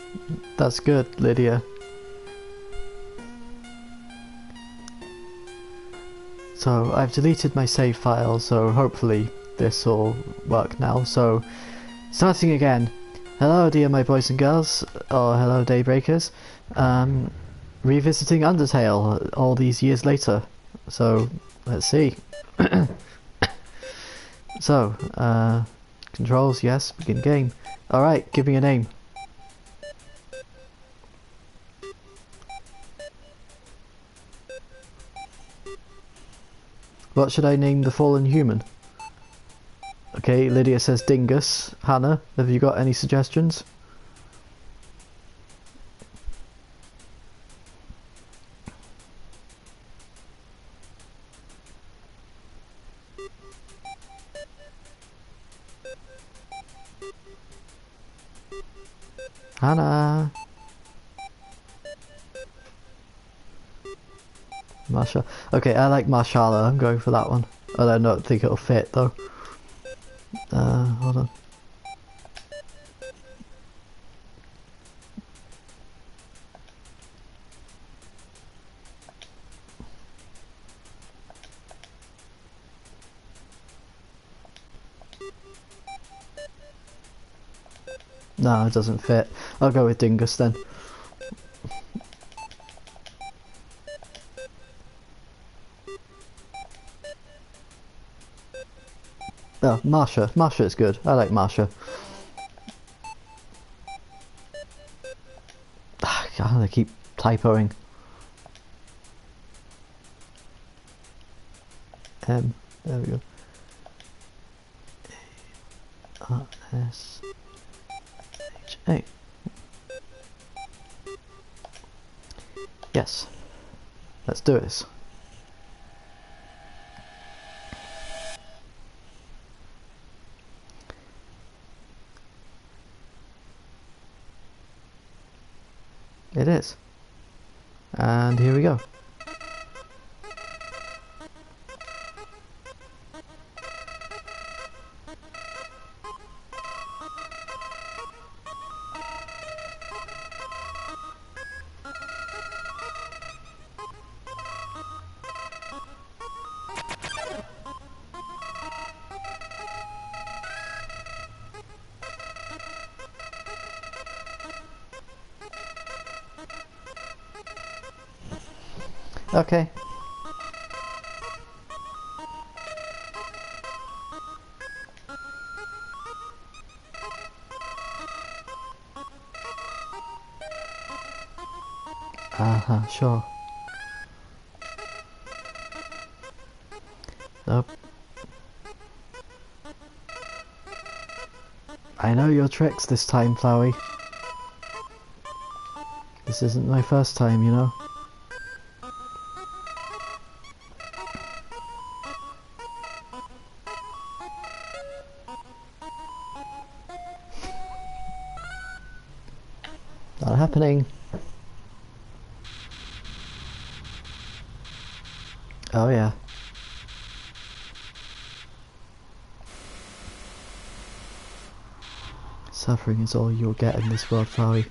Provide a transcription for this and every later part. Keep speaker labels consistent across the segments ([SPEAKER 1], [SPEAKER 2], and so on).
[SPEAKER 1] That's good, Lydia. So I've deleted my save file, so hopefully this will work now. So starting again. Hello dear my boys and girls, or hello daybreakers. Revisiting Undertale all these years later. So let's see. So, controls, yes, begin game. Alright, give me a name. What should I name the fallen human? Okay, Lydia says Dingus. Hannah, have you got any suggestions? Hannah! Marsha. Okay, I like Marshala. I'm going for that one. Although I don't think it'll fit though. Hold on. No, it doesn't fit. I'll go with Dingus then. Oh, Marsha. Marsha is good. I like Marsha. God, I keep typoing. There we go. A-R-S-H-A. Yes. Let's do this. It is. And here we go. Okay. Sure. Nope. I know your tricks this time, Flowey. This isn't my first time, you know. Not happening. Oh yeah. Suffering is all you'll get in this world, Flowey.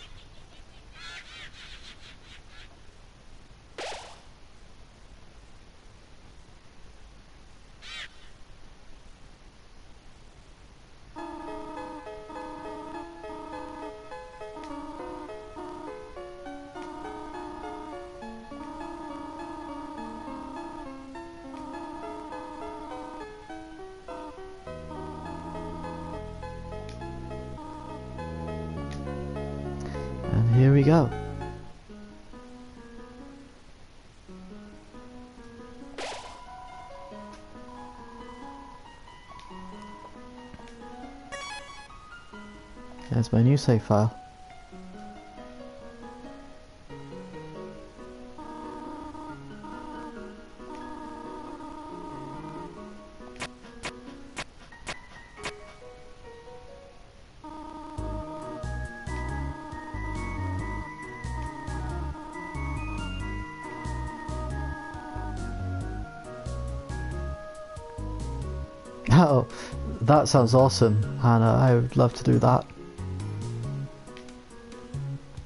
[SPEAKER 1] And here we go. There's my new save file. Oh, that sounds awesome, Hannah. I would love to do that.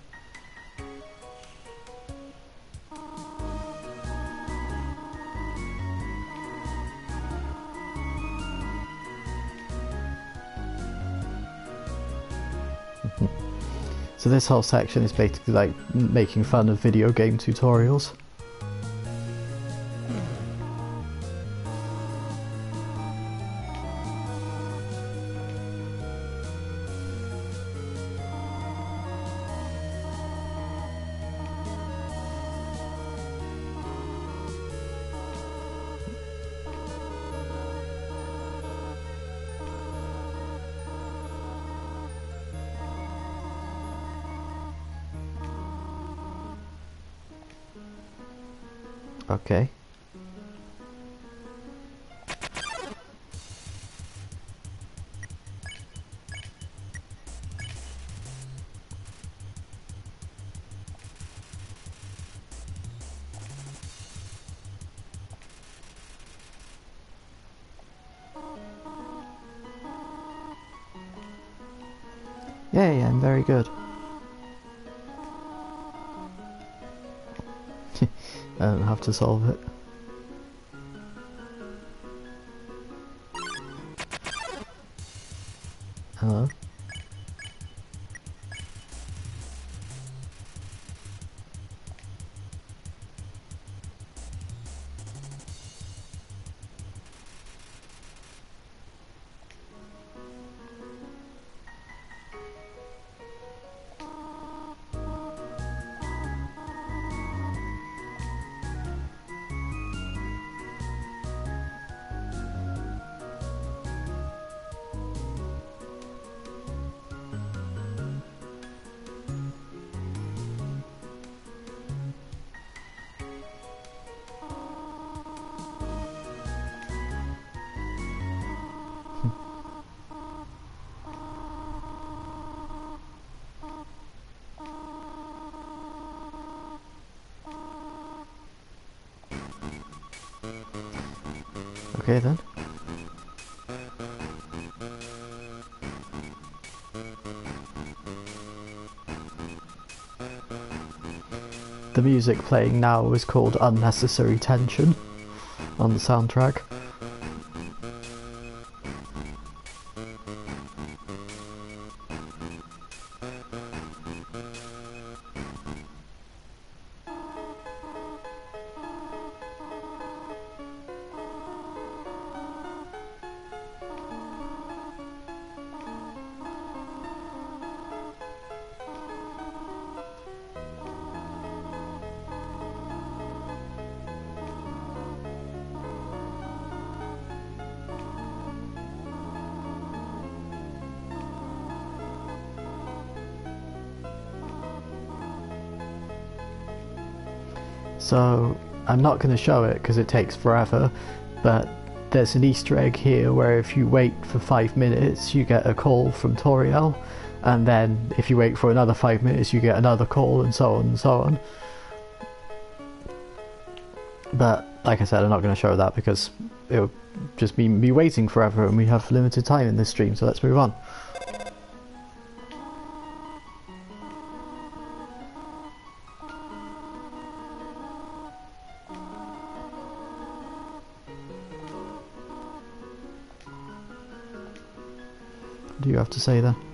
[SPEAKER 1] So this whole section is basically like making fun of video game tutorials. Okay. Yay, I'm very good. I don't have to solve it. Hello? Okay then. The music playing now is called Unnecessary Tension on the soundtrack. So I'm not going to show it because it takes forever, but there's an Easter egg here where if you wait for 5 minutes you get a call from Toriel, and then if you wait for another 5 minutes you get another call, and so on and so on. But like I said, I'm not going to show that because it'll just be me waiting forever and we have limited time in this stream, so let's move on. What do you have to say then?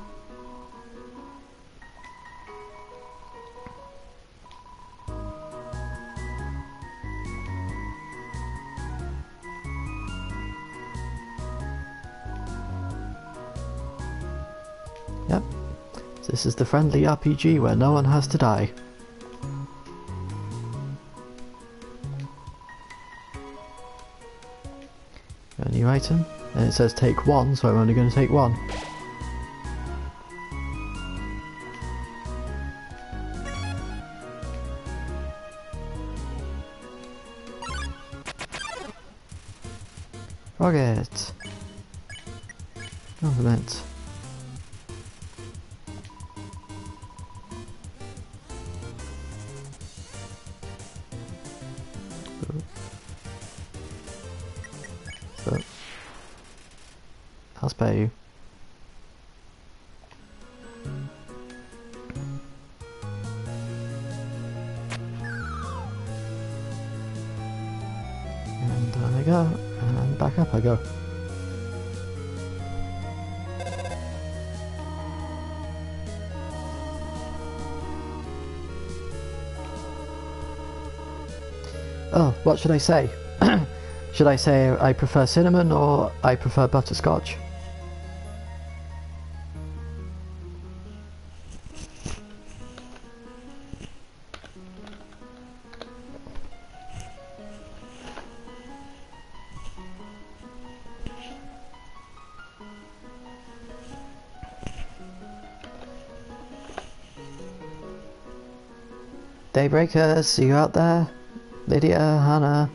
[SPEAKER 1] Yep, this is the friendly RPG where no one has to die. Got a new item, and it says take one, so I'm only going to take one. Rocket! Compliment. So, I'll spare you. And down I go, and back up I go. Oh, what should I say? Should I say I prefer cinnamon or I prefer butterscotch? Daybreakers, see you out there? Lydia, Hannah.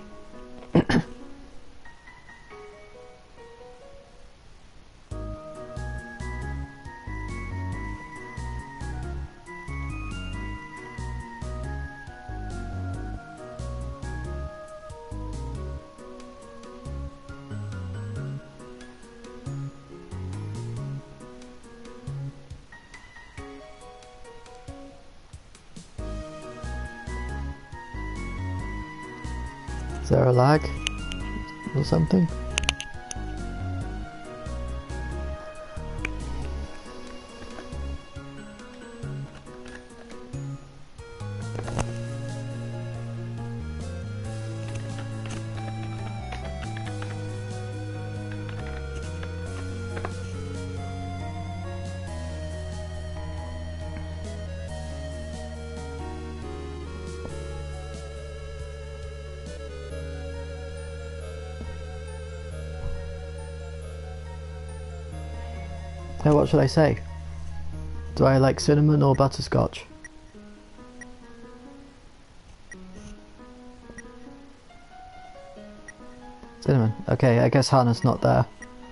[SPEAKER 1] Is there a lag or something? So what should I say? Do I like cinnamon or butterscotch? Cinnamon. Okay, I guess Hannah's not there.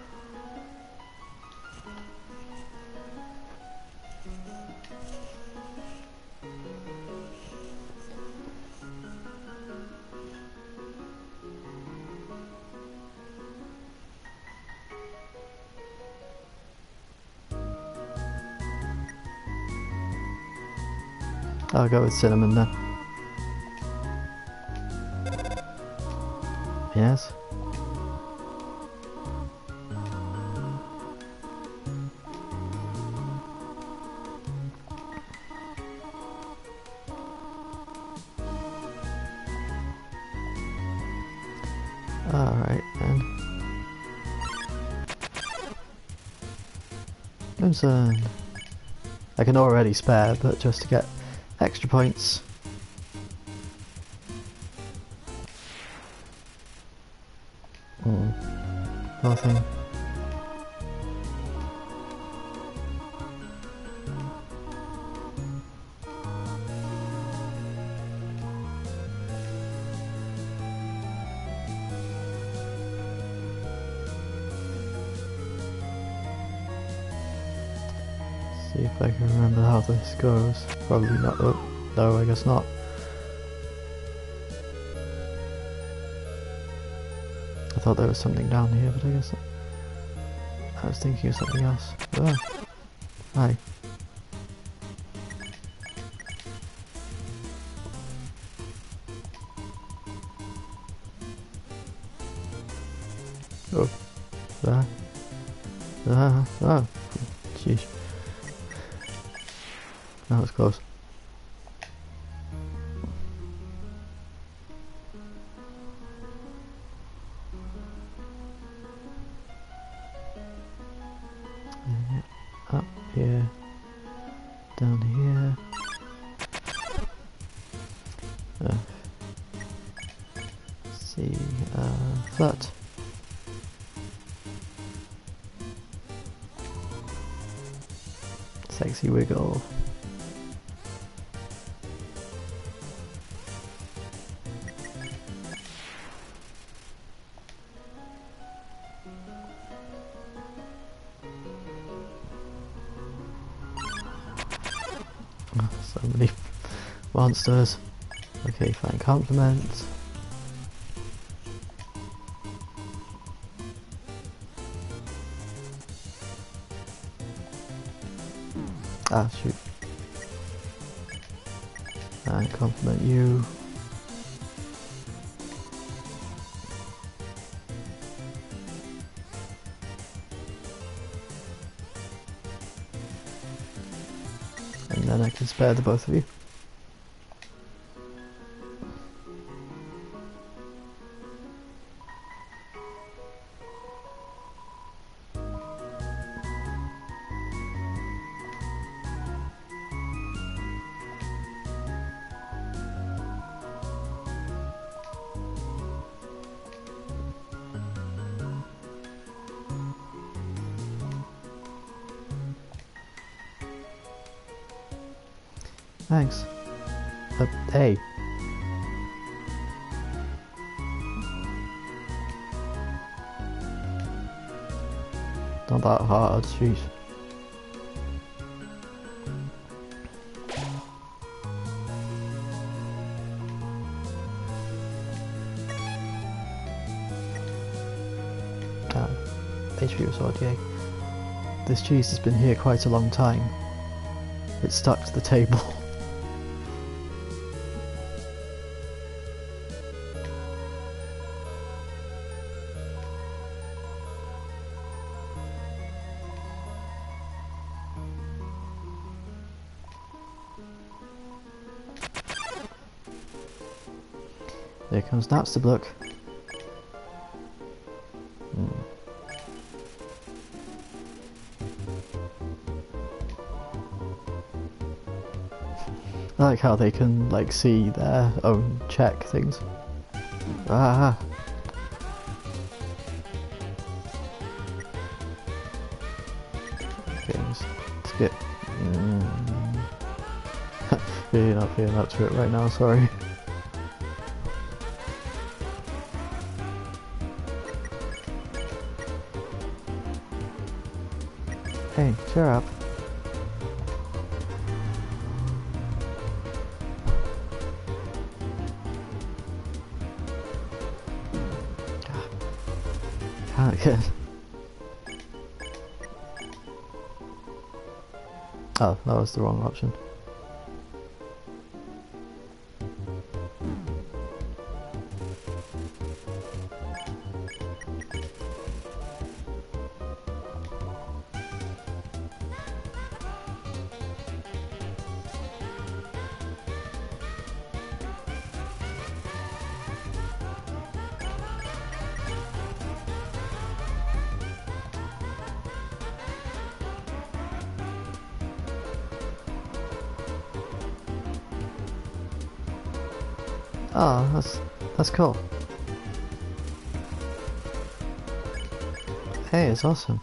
[SPEAKER 1] I'll go with cinnamon then. Yes. Alright then. Crimson. I can already spare, but just to get extra points. Nothing. See if I can remember how this goes. Probably not. Oh, no, I guess not. I thought there was something down here, but I guess not. I was thinking of something else. Oh. Hi. Oh. Oh. Jeez. That was close. Up here, down here. See, flat. Sexy wiggle. So many monsters. Okay, fine. Compliment. Ah, shoot. And compliment you. And then I can spare the both of you. Thanks. Hey. Not that hard, jeez. HP was odd, yay. This cheese has been here quite a long time. It's stuck to the table. There comes Napstablook. I like how they can like see their own check things. Ah. Okay, let's skip. Really not feeling up to it right now, sorry. Hey, cheer up. Can't get. Oh, that was the wrong option. Oh, that's cool. Hey, it's awesome.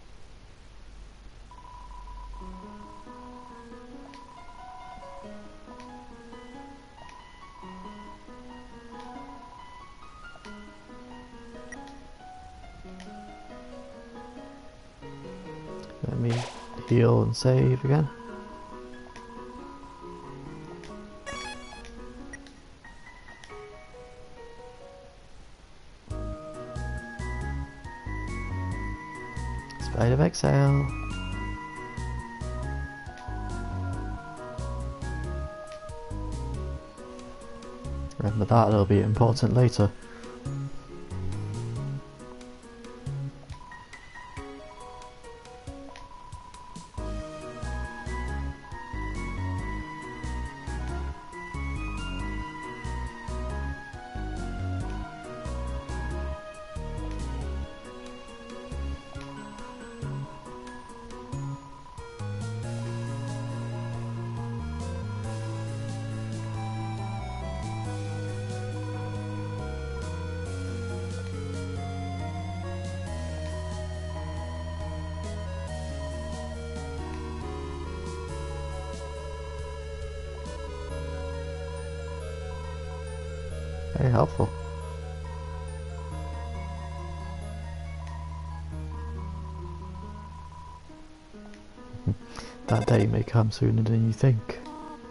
[SPEAKER 1] Let me heal and save again. Spite of exile. Remember that, it'll be important later. Very helpful. That day may come sooner than you think.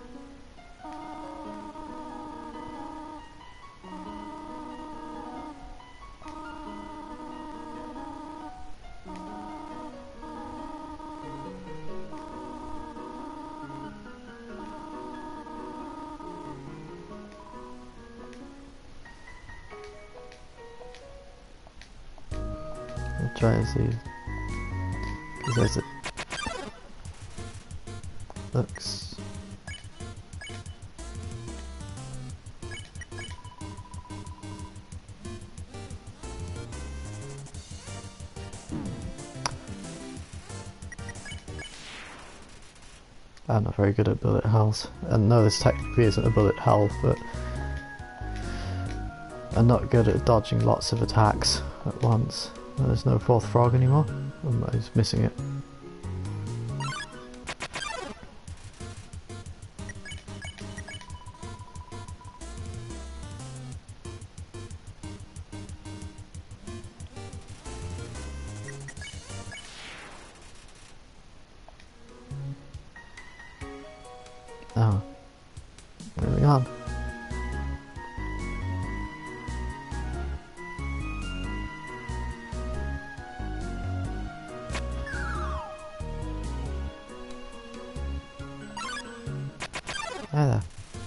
[SPEAKER 1] I'll try and see, because there's a looks. I'm not very good at bullet hells, and no, this technically isn't a bullet hell, but I'm not good at dodging lots of attacks at once. There's no fourth frog anymore. I was missing it. Oh. Moving on. Hi there.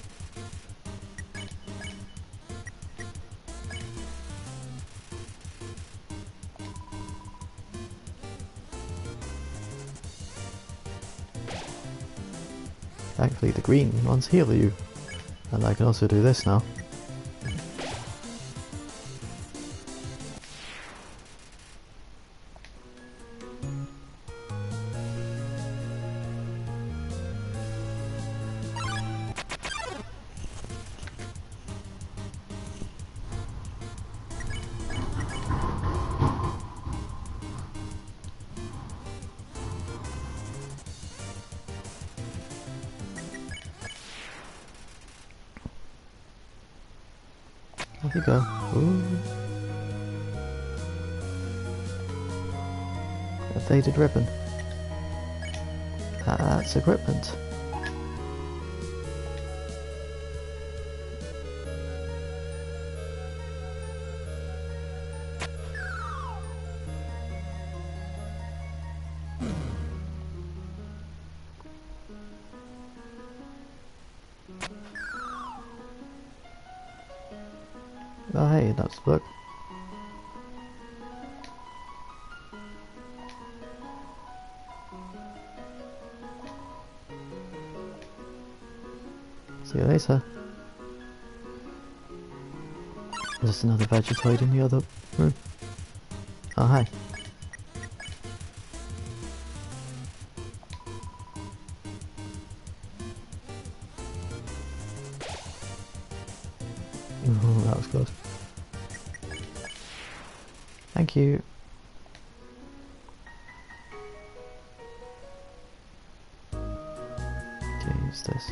[SPEAKER 1] Thankfully the green ones heal you. And I can also do this now. Off you go. Ooh. A faded ribbon. That's equipment. Oh hey, that's the book. See you later. There's another Vegetoid in the other room. Oh hi. Oh, that was close. Thank you. Okay, use this.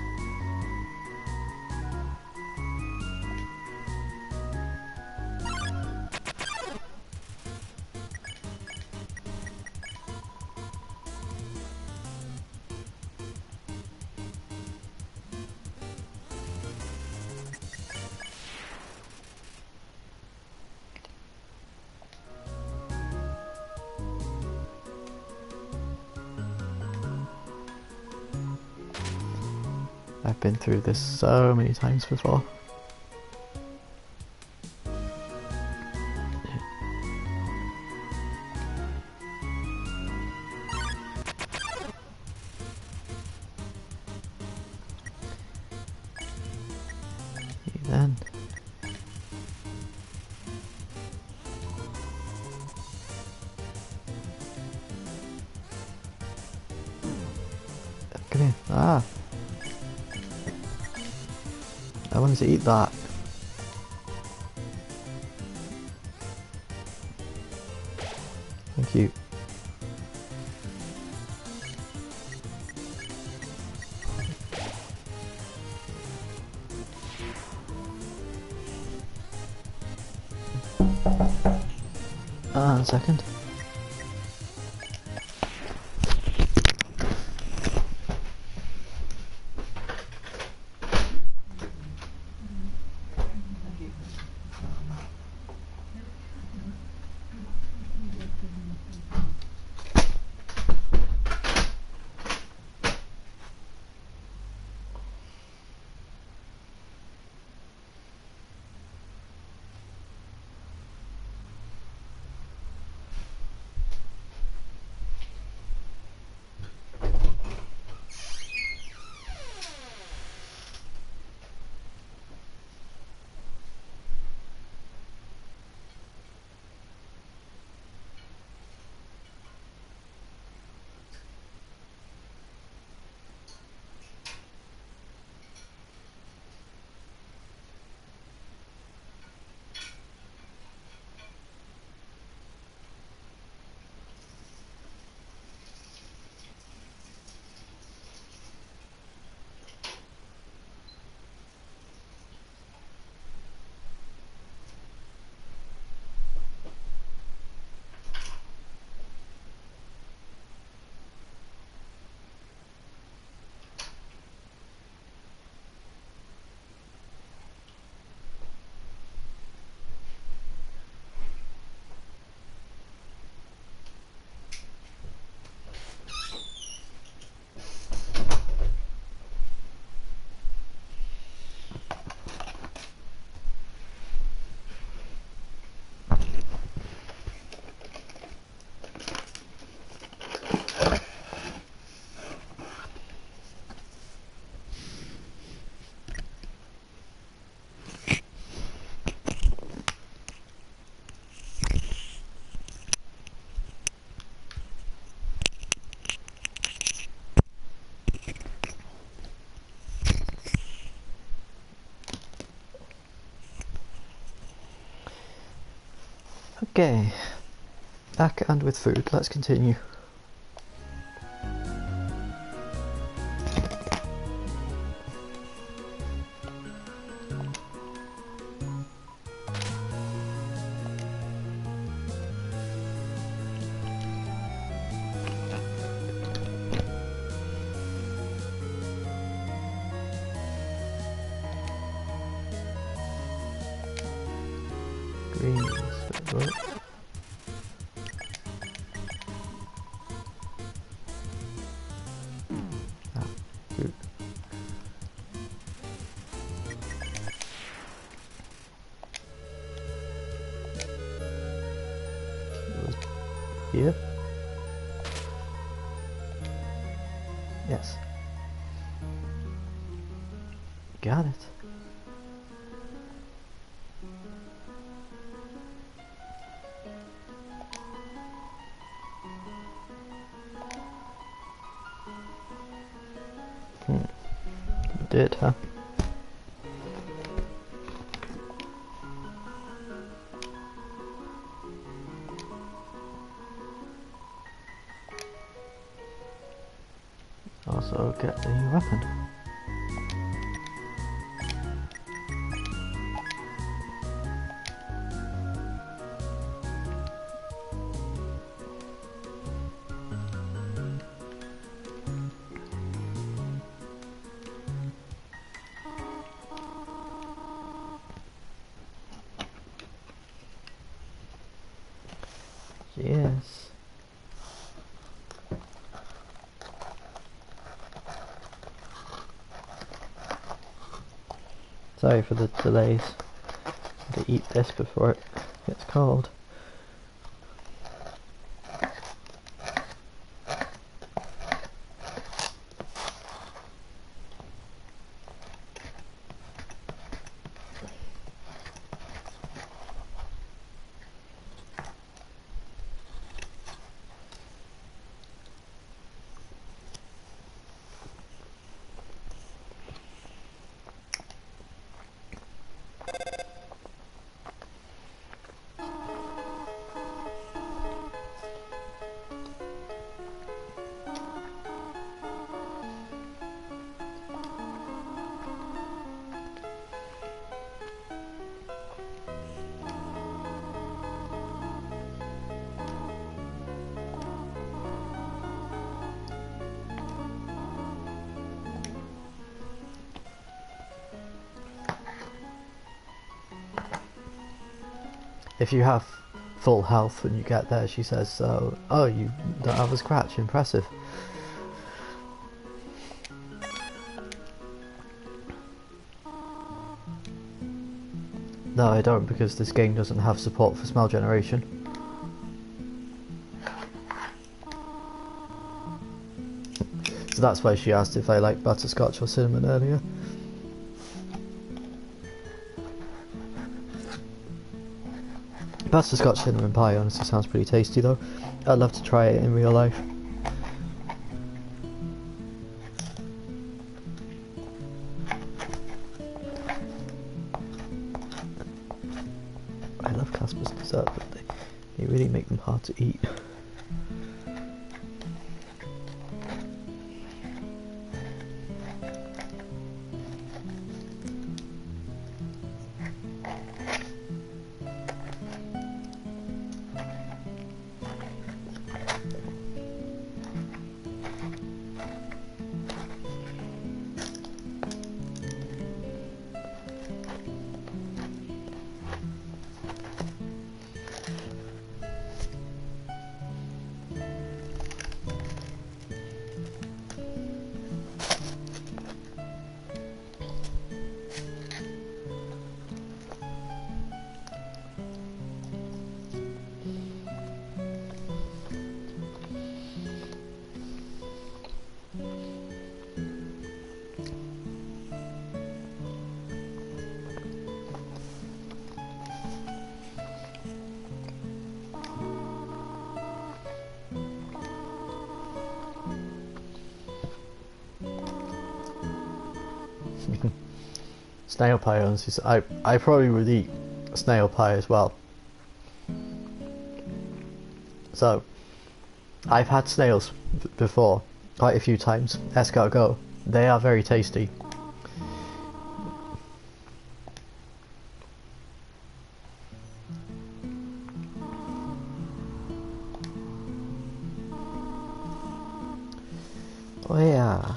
[SPEAKER 1] I've been through this so many times before. Then come here. Ah, I wanted to eat that. Thank you. A second. Okay, back and with food, let's continue. Green, what? Ah, food. Here? Yes. Got it. Did, huh? Also get a weapon. Yes. Sorry for the delays. To eat this before it gets cold. If you have full health when you get there, she says, so, oh, you don't have a scratch, impressive. No, I don't, because this game doesn't have support for smell generation. So that's why she asked if I like butterscotch or cinnamon earlier. Butterscotch cinnamon pie honestly sounds pretty tasty though. I'd love to try it in real life. I love Casper's dessert, but they really make them hard to eat. Snail pie honestly, I probably would eat snail pie as well. So, I've had snails before, quite a few times. Escargot. They are very tasty. Oh yeah.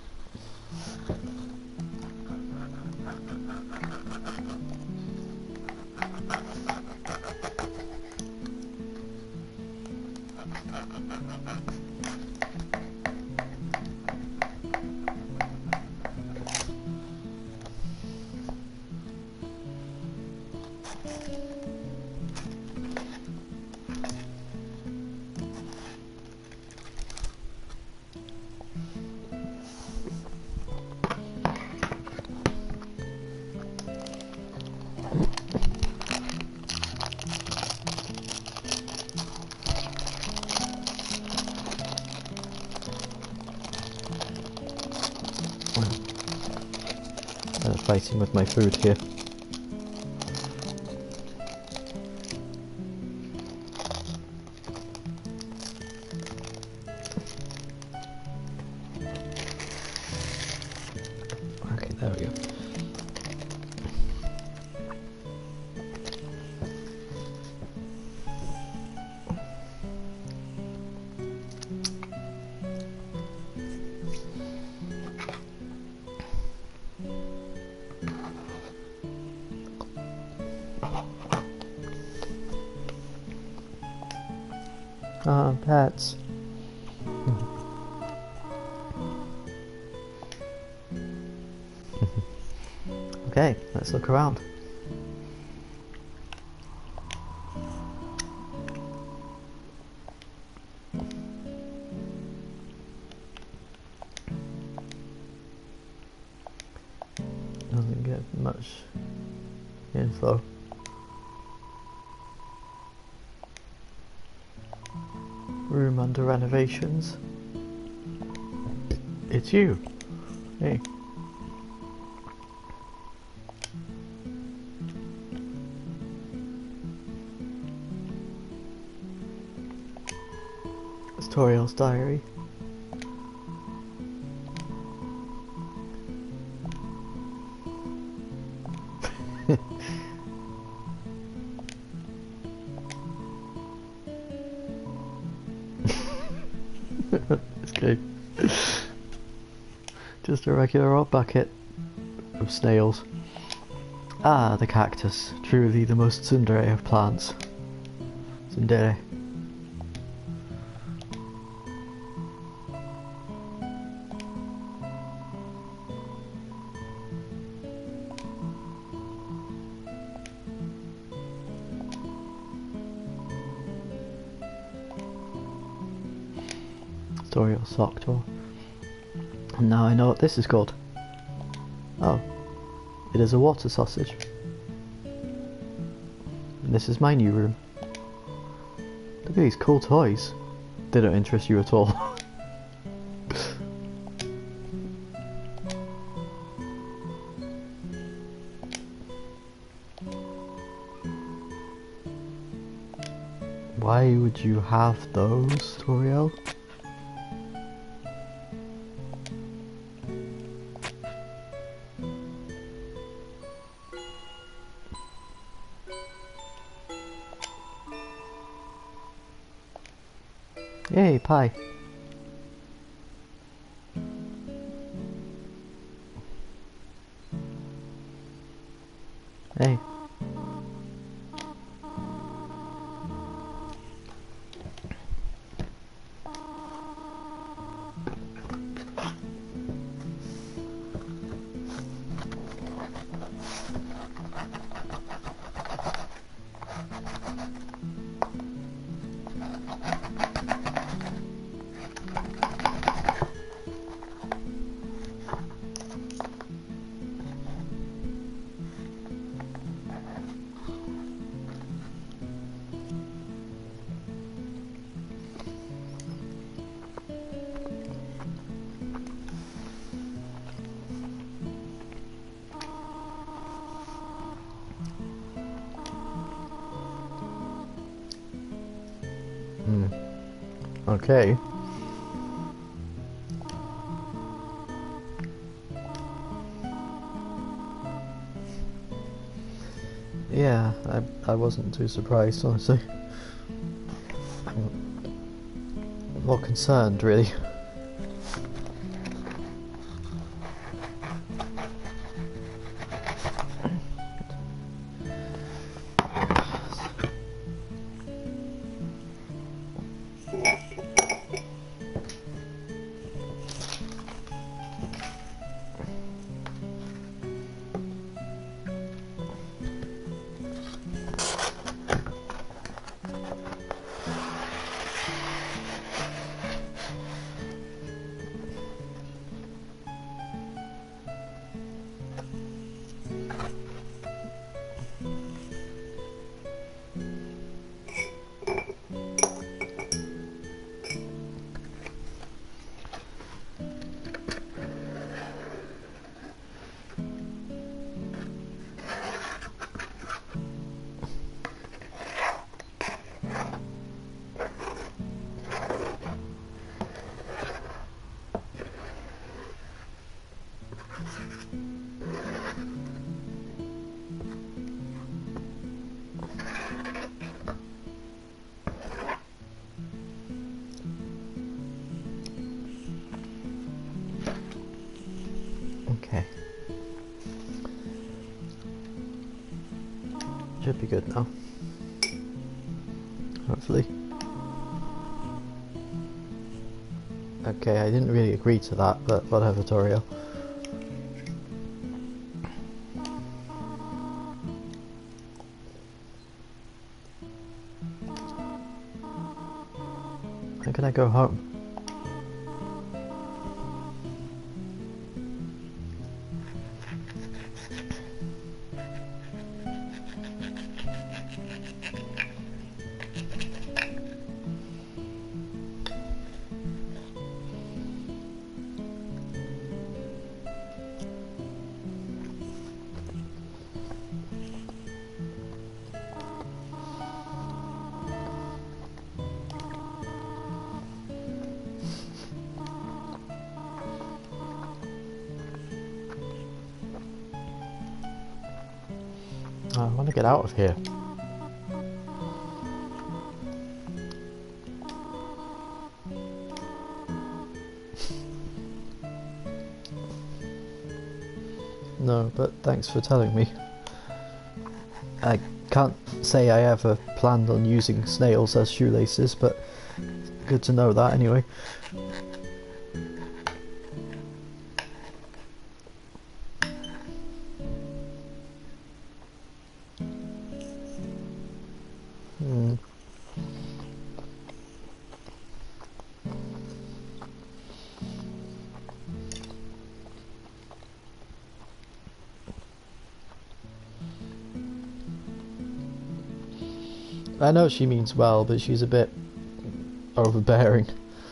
[SPEAKER 1] Fighting with my food here. Okay, there we go. Ah, pets. Okay, let's look around. Doesn't get much info. Room under renovations. It's you. Hey. It's Toriel's diary. It's good. Just a regular old bucket of snails. Ah, the cactus. Truly the most tsundere of plants. Tsundere. Story of sock tour. And now I know what this is called. Oh, it is a water sausage. And this is my new room. Look at these cool toys. They don't interest you at all. Why would you have those, Toriel? Yay, pie. Hey. Okay. Yeah, I wasn't too surprised, honestly. I'm more concerned, really. Okay. Should be good now. Hopefully. Okay, I didn't really agree to that, but whatever, Toriel. How can I go home? I want to get out of here. No, but thanks for telling me. I can't say I ever planned on using snails as shoelaces, but good to know that anyway. I know she means well, but she's a bit overbearing.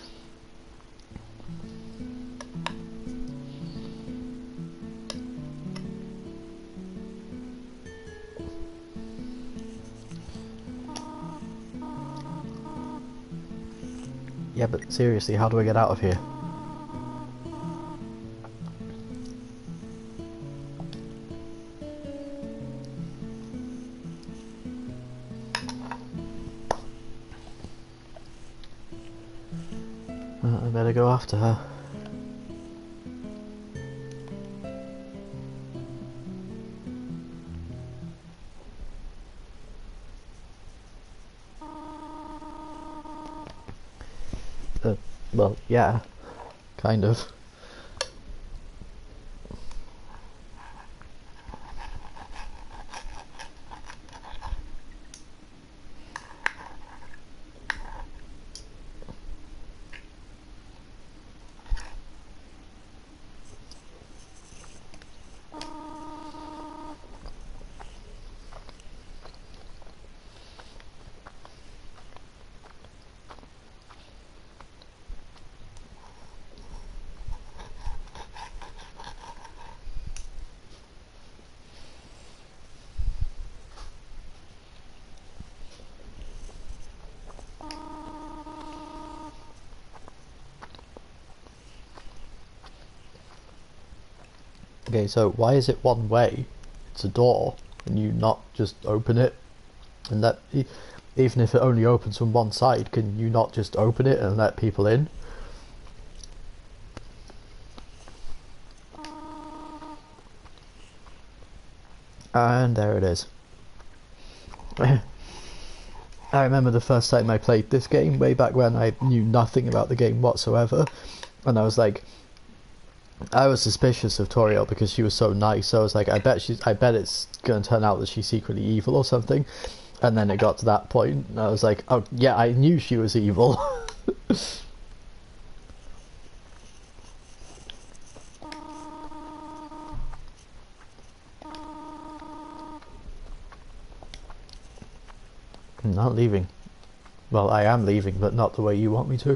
[SPEAKER 1] Yeah, but seriously, how do I get out of here? I better go after her. Well, yeah, kind of. Okay, so why is it one way? It's a door, and you not just open it, and let even if it only opens from one side, can you not just open it and let people in? And there it is. I remember the first time I played this game, way back when I knew nothing about the game whatsoever, and I was like, I was suspicious of Toriel because she was so nice. So I was like, I bet it's going to turn out that she's secretly evil or something. And then it got to that point, and I was like, oh yeah, I knew she was evil. I'm not leaving. Well, I am leaving, but not the way you want me to.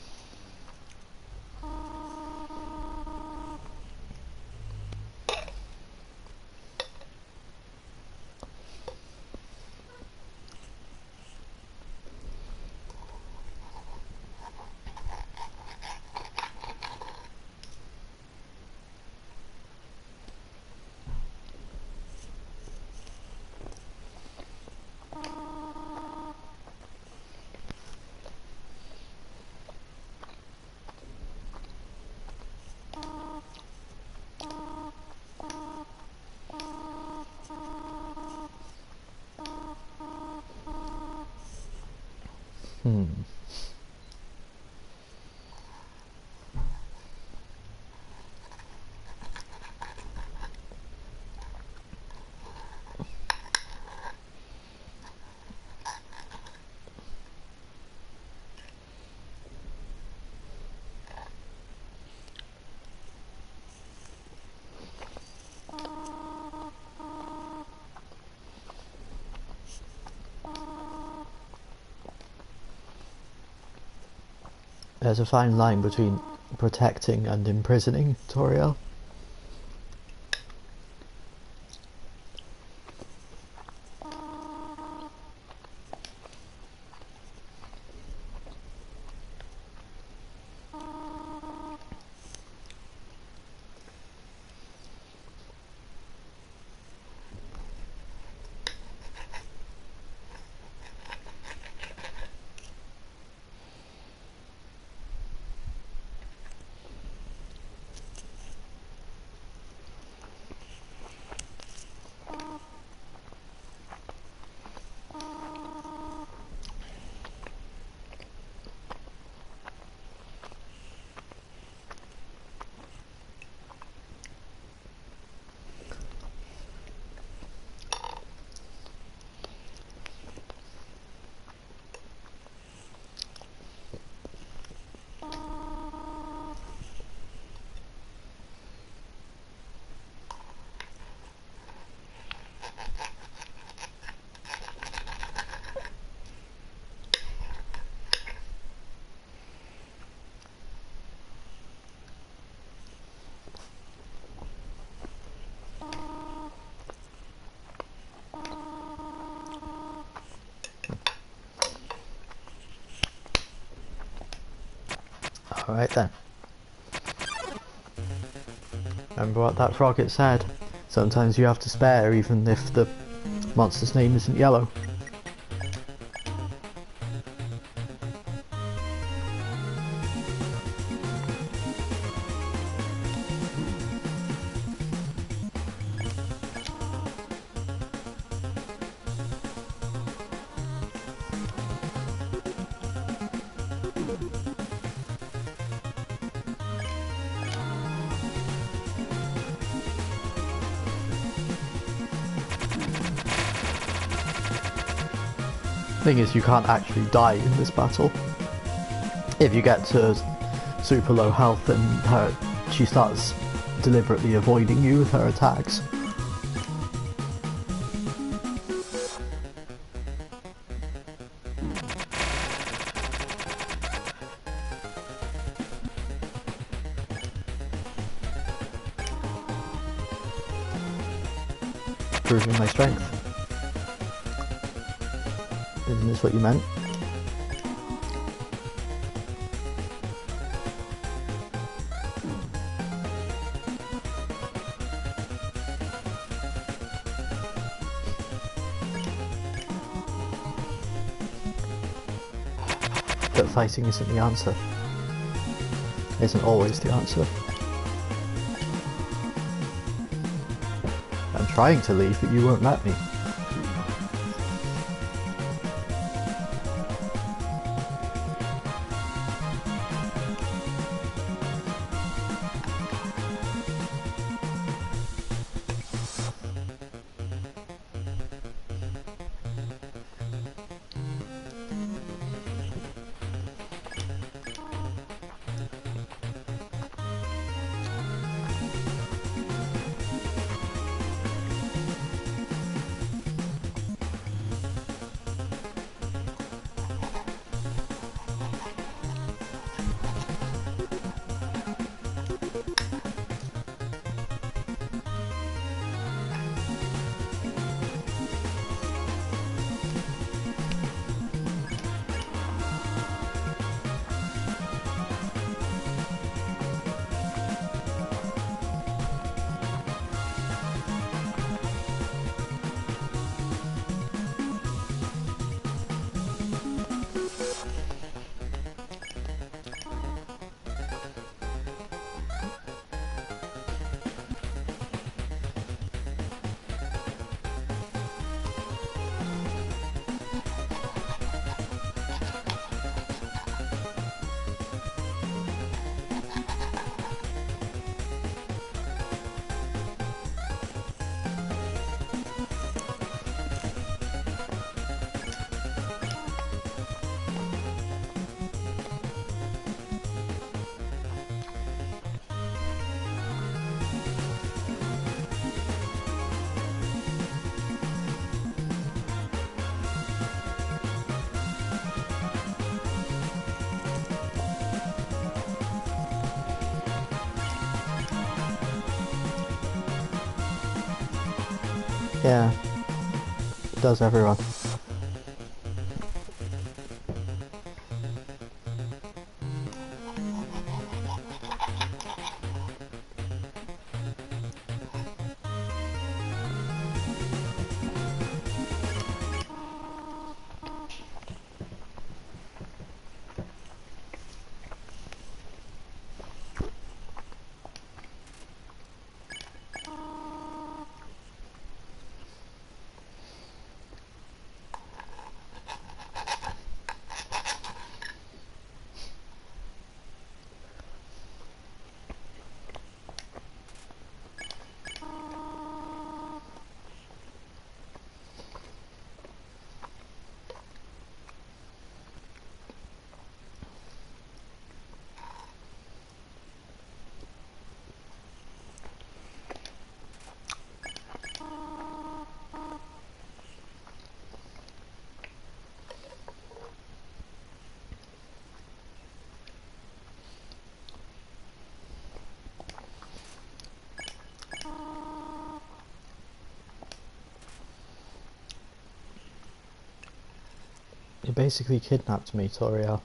[SPEAKER 1] There's a fine line between protecting and imprisoning Toriel. Alright then. Remember what that frog had said? Sometimes you have to spare even if the monster's name isn't yellow. Thing is, you can't actually die in this battle. If you get to super low health, then she starts deliberately avoiding you with her attacks. Proving my strength. Isn't this what you meant? that fighting isn't the answer. Isn't always the answer. I'm trying to leave, but you won't let me. Yeah, it does everyone. You basically kidnapped me, Toriel.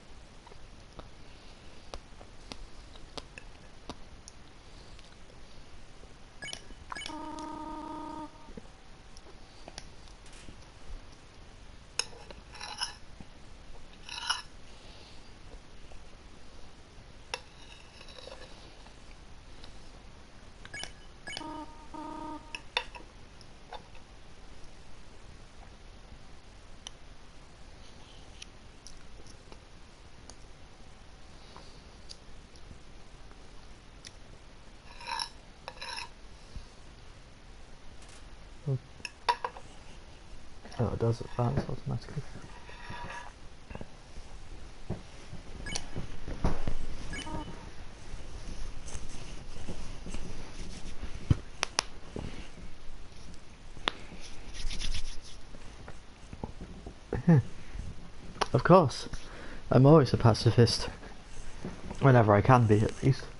[SPEAKER 1] Oh, it does advance automatically. Of course. I'm always a pacifist. Whenever I can be, at least.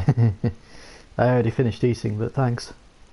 [SPEAKER 1] I already finished eating, but thanks.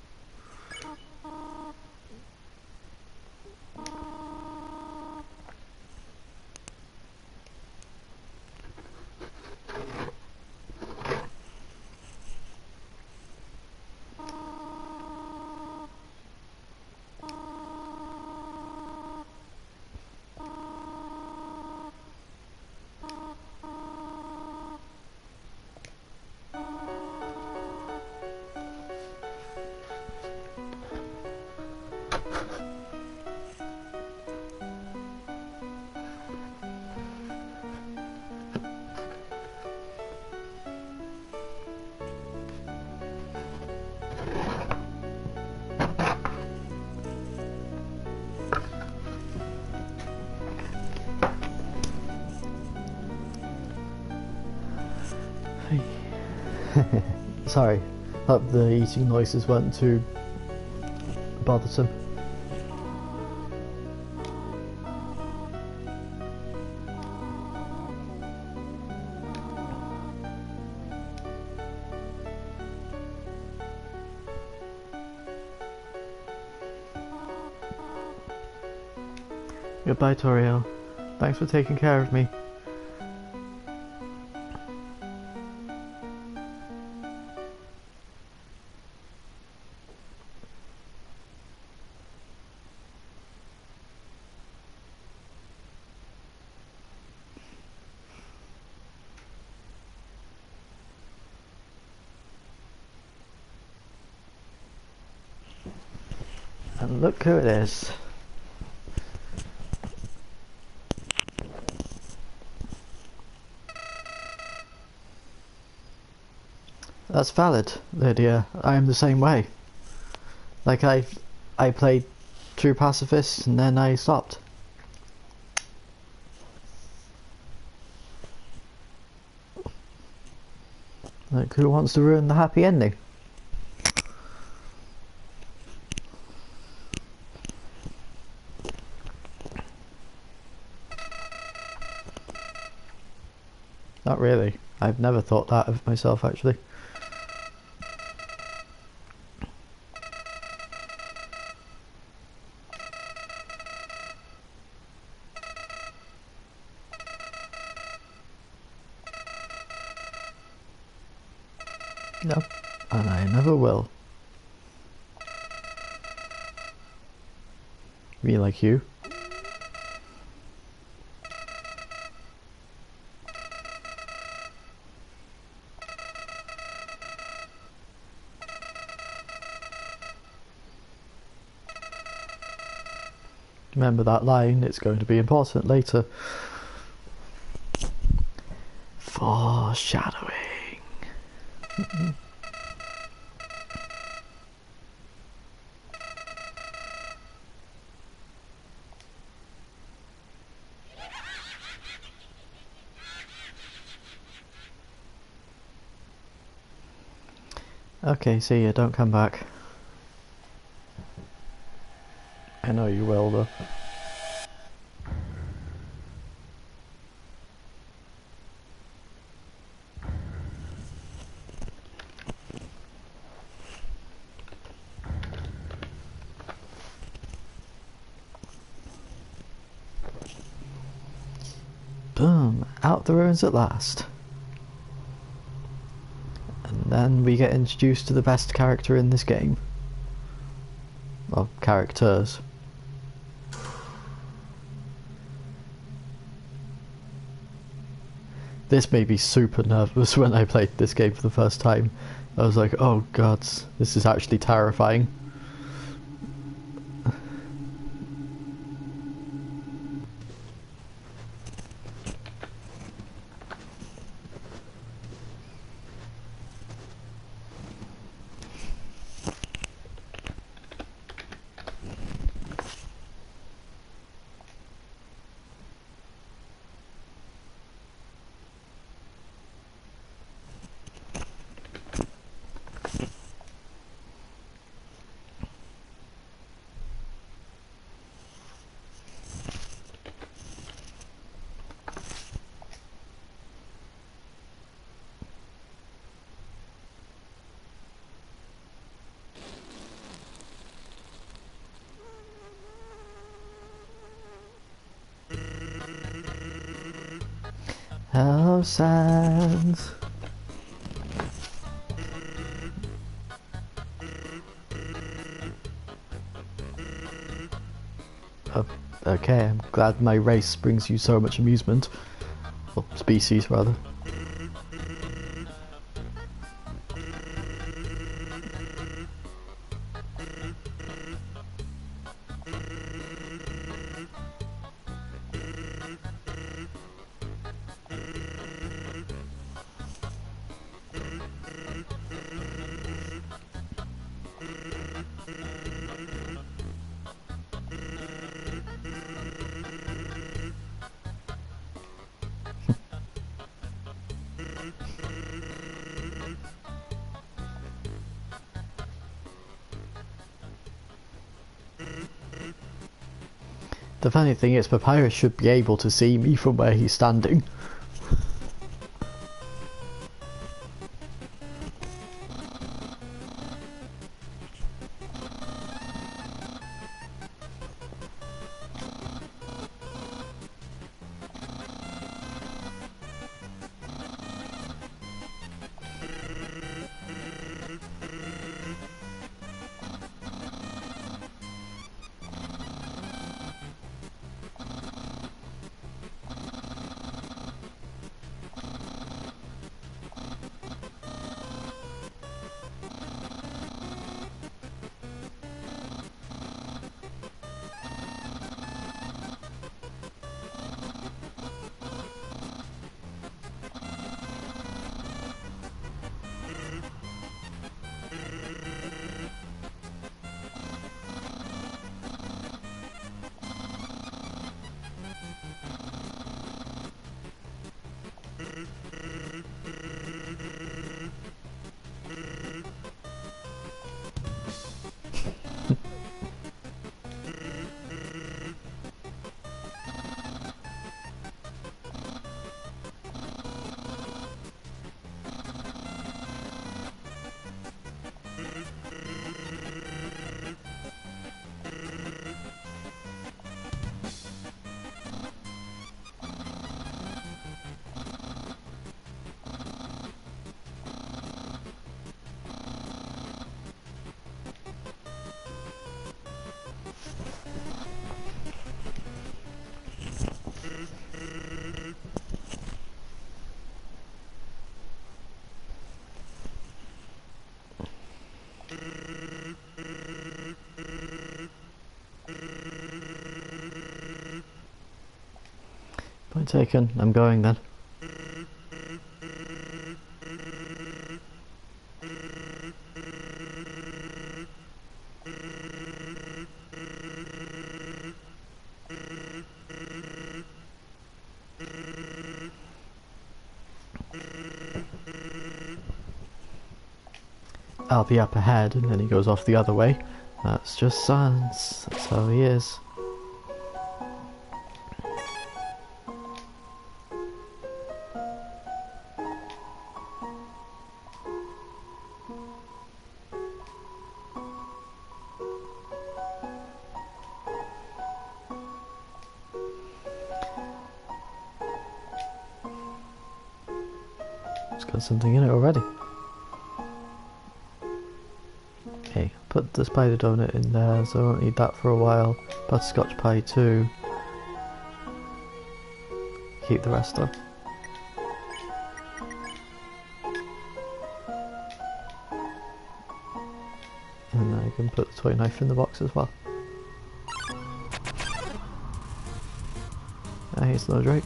[SPEAKER 1] Sorry, hope the eating noises weren't too bothersome. Goodbye, Toriel. Thanks for taking care of me. And look who it is. That's valid, Lydia. I am the same way. Like I played True Pacifist and then I stopped. Like, who wants to ruin the happy ending? Not really. I've never thought that of myself, actually. No, and I never will. Me like you. Remember that line, it's going to be important later. Foreshadowing. Okay, see ya, don't come back. I know you will though. Boom, out the ruins at last. And then we get introduced to the best character in this game. Well, characters. This made me super nervous when I played this game for the first time. I was like, oh god, this is actually terrifying. Hello, Sans. Oh, okay, I'm glad my race brings you so much amusement. Or species, rather. The funny thing is, Papyrus should be able to see me from where he's standing. Point taken, I'm going then. I'll be up ahead, and then he goes off the other way. That's just Sans, that's how he is. It's got something in it already. Okay, put the spider donut in there, so I won't need that for a while. Butterscotch pie too. Keep the rest though. And I can put the toy knife in the box as well. Hey, Snowdrake.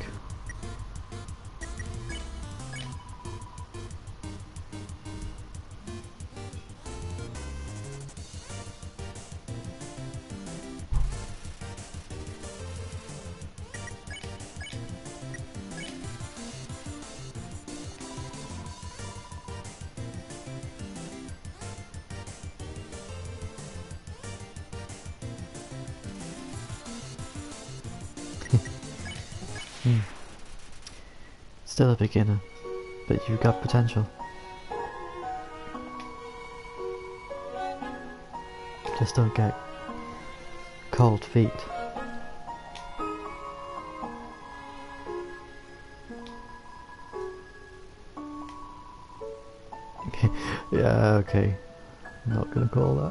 [SPEAKER 1] Still a beginner, but you've got potential. Just don't get cold feet. Yeah, okay. Not gonna call that.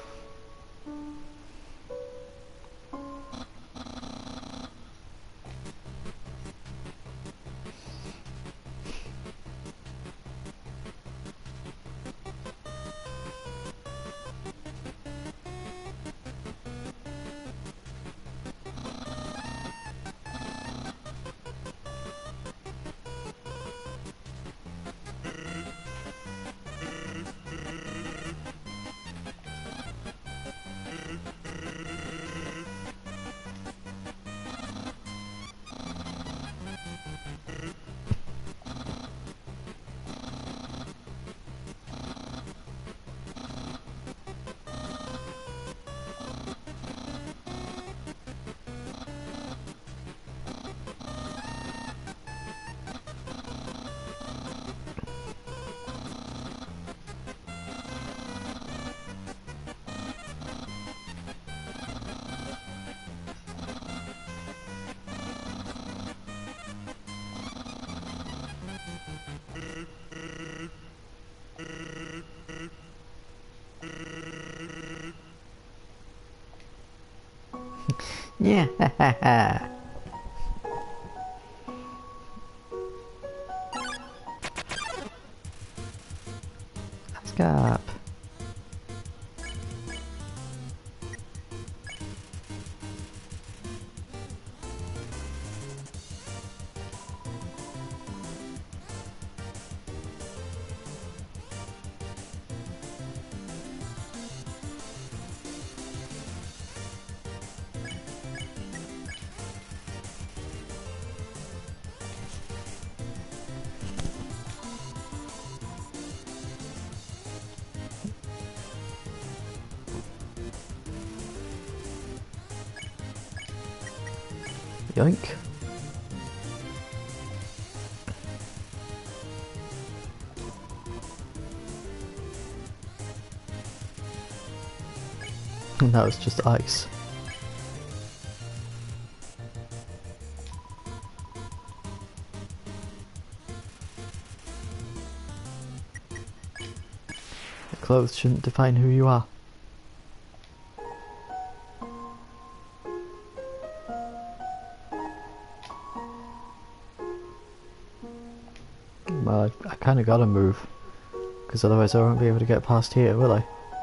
[SPEAKER 1] Yeah, Escape. Yoink. And that was just ice. The clothes shouldn't define who you are. Well, I kind of gotta move, because otherwise I won't be able to get past here, will I?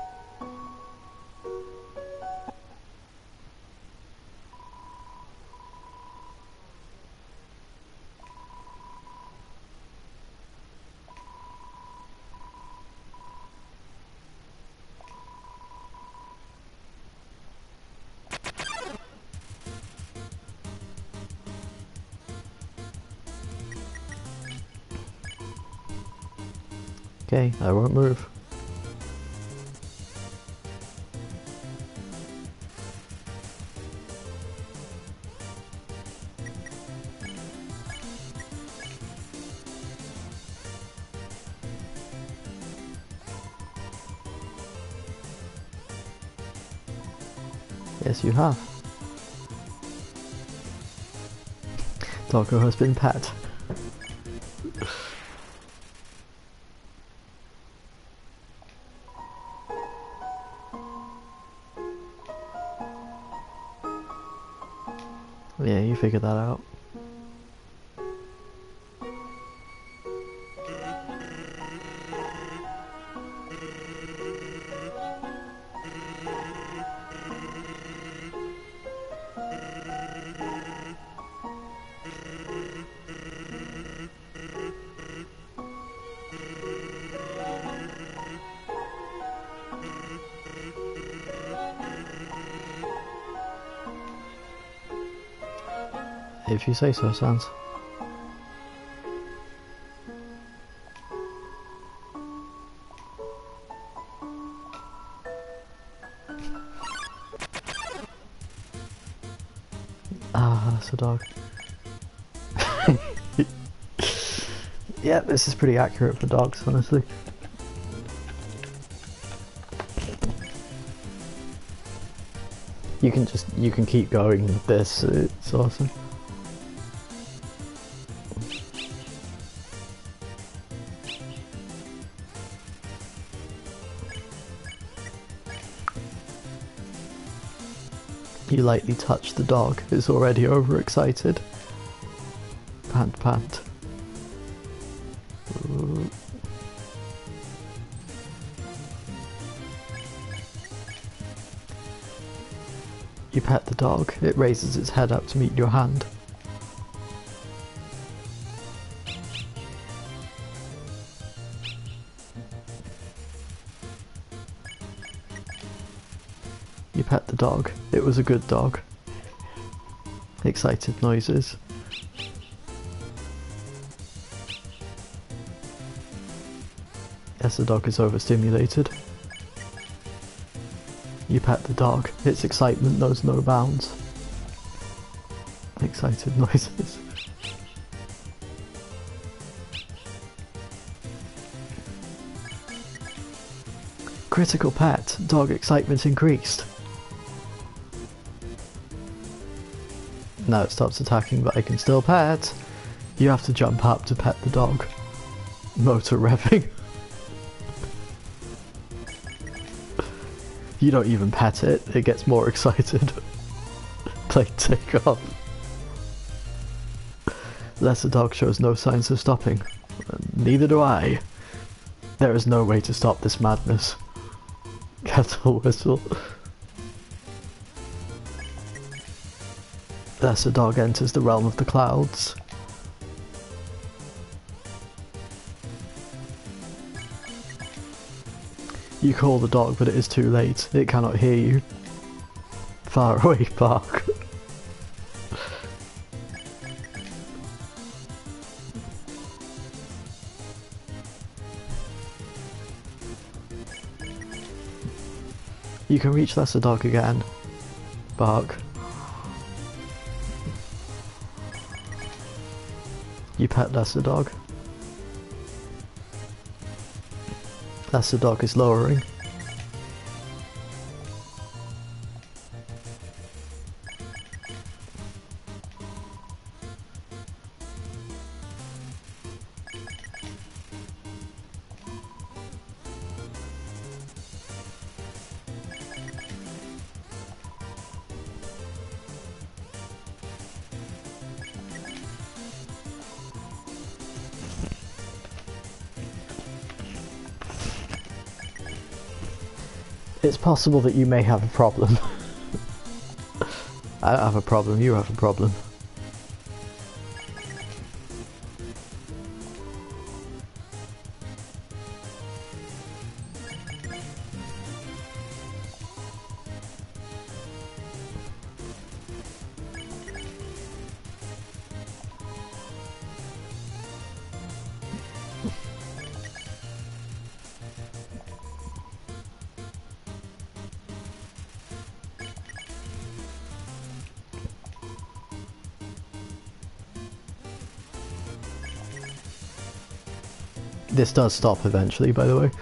[SPEAKER 1] Okay, I won't move. Yes, you have. Doggo has been pet. Yeah, you figured that out. If you say so, Sans. Ah, that's a dog. Yeah, this is pretty accurate for dogs, honestly. You can keep going with this, it's awesome. You lightly touch the dog. It's already overexcited. Pant, pant. Ooh. You pet the dog. It raises its head up to meet your hand. You pet the dog. It was a good dog. Excited noises. Yes, the dog is overstimulated. You pet the dog. Its excitement knows no bounds. Excited noises. Critical pet. Dog excitement increased. Now it stops attacking, but I can still pet. You have to jump up to pet the dog. Motor revving. You don't even pet it, it gets more excited. Play take off. Lesser dog shows no signs of stopping. Neither do I. There is no way to stop this madness. Kettle whistle. Lesser dog enters the realm of the clouds. You call the dog, but it is too late. It cannot hear you. Far away bark. You can reach lesser dog again. Bark. You pet lesser dog. Lesser dog is lowering. It's possible that you may have a problem. I don't have a problem, you have a problem. This does stop eventually, by the way.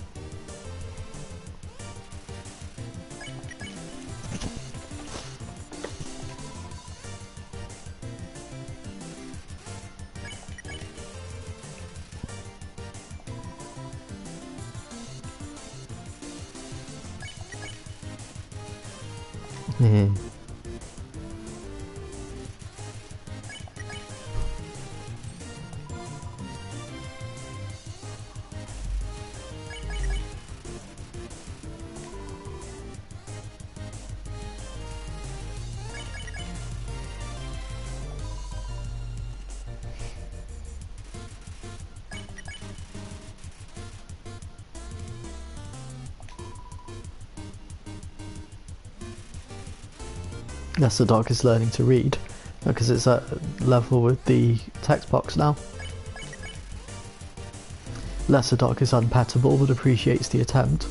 [SPEAKER 1] Lesser dog is learning to read, because it's at level with the text box now. Lesser dog is unpettable but appreciates the attempt.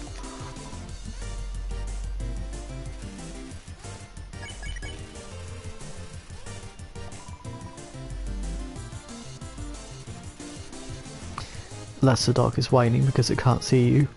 [SPEAKER 1] Lesser dog is whining because it can't see you.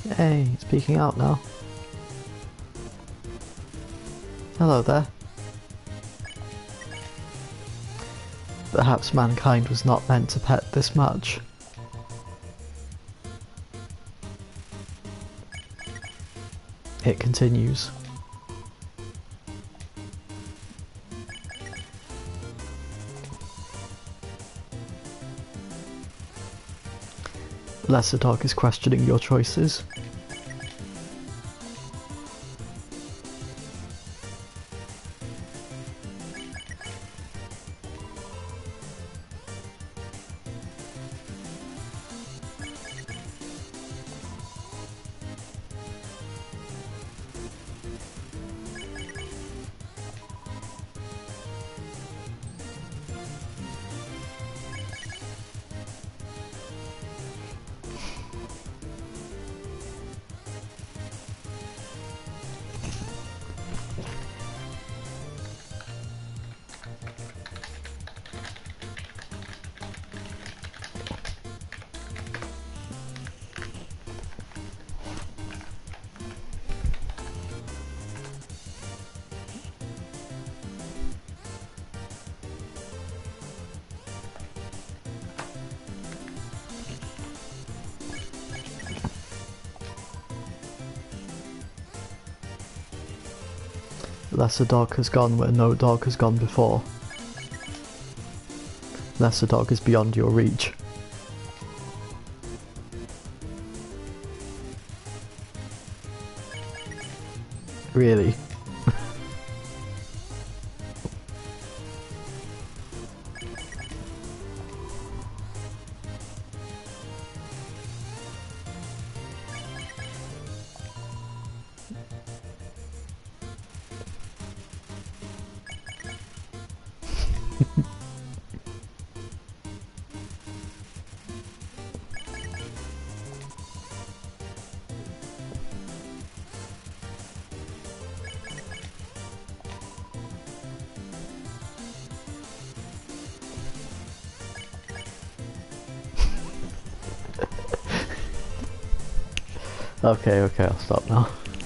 [SPEAKER 1] Hey, it's peeking out now. Hello there. Perhaps mankind was not meant to pet this much. It continues. Lesser Dog is questioning your choices. Lesser Dog has gone where no dog has gone before. Lesser Dog is beyond your reach. Really? Okay, I'll stop now.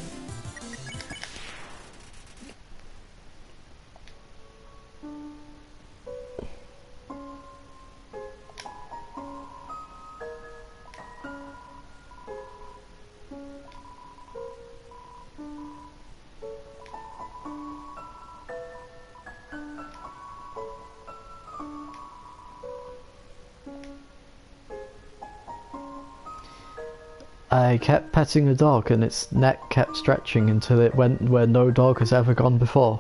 [SPEAKER 1] I kept petting the dog and its neck kept stretching until it went where no dog has ever gone before.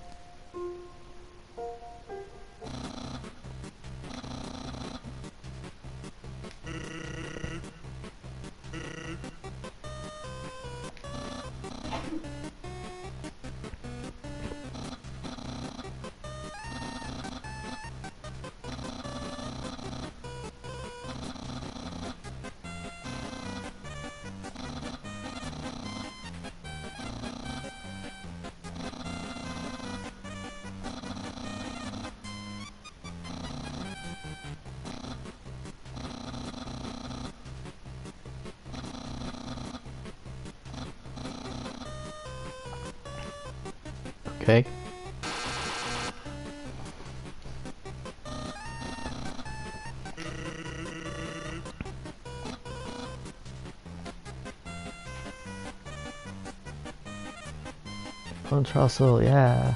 [SPEAKER 1] Okay. Trussell, yeah.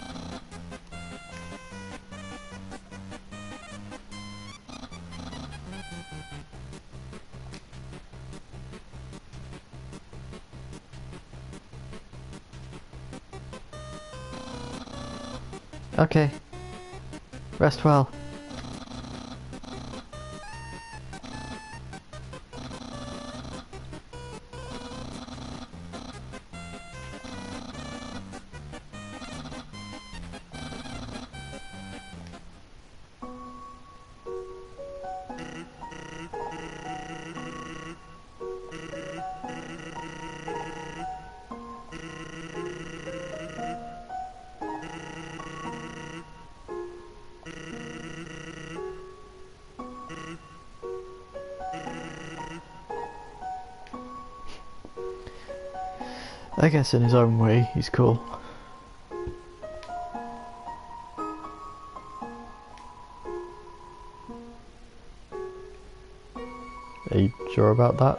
[SPEAKER 1] Okay. Rest well. I guess in his own way, he's cool. Are you sure about that?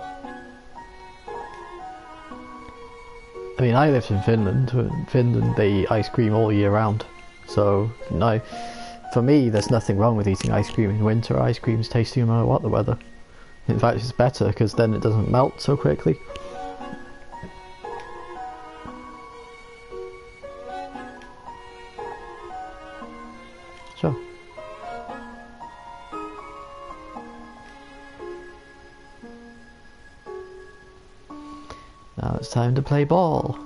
[SPEAKER 1] I mean, I lived in Finland. In Finland, they eat ice cream all year round. So, no, for me, there's nothing wrong with eating ice cream in winter. Ice cream's tasty no matter what the weather. In fact, it's better because then it doesn't melt so quickly. Sure. Now it's time to play ball.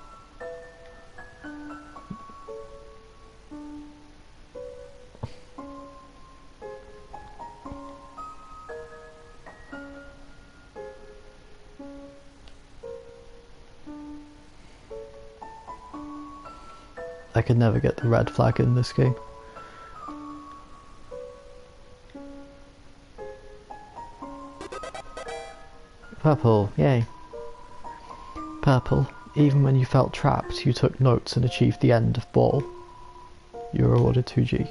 [SPEAKER 1] I could never get the red flag in this game. Purple, yay. Purple, even when you felt trapped, you took notes and achieved the end of ball. You were awarded 2G.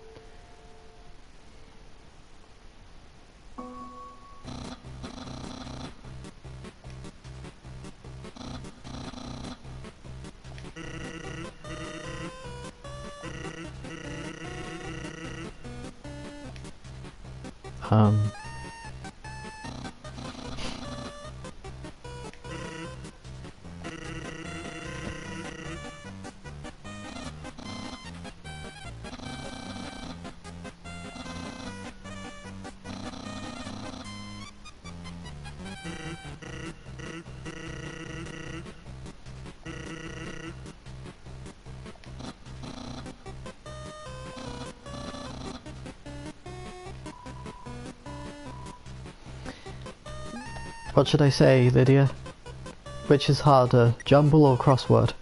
[SPEAKER 1] What should I say, Lydia? Which is harder, jumble or crossword?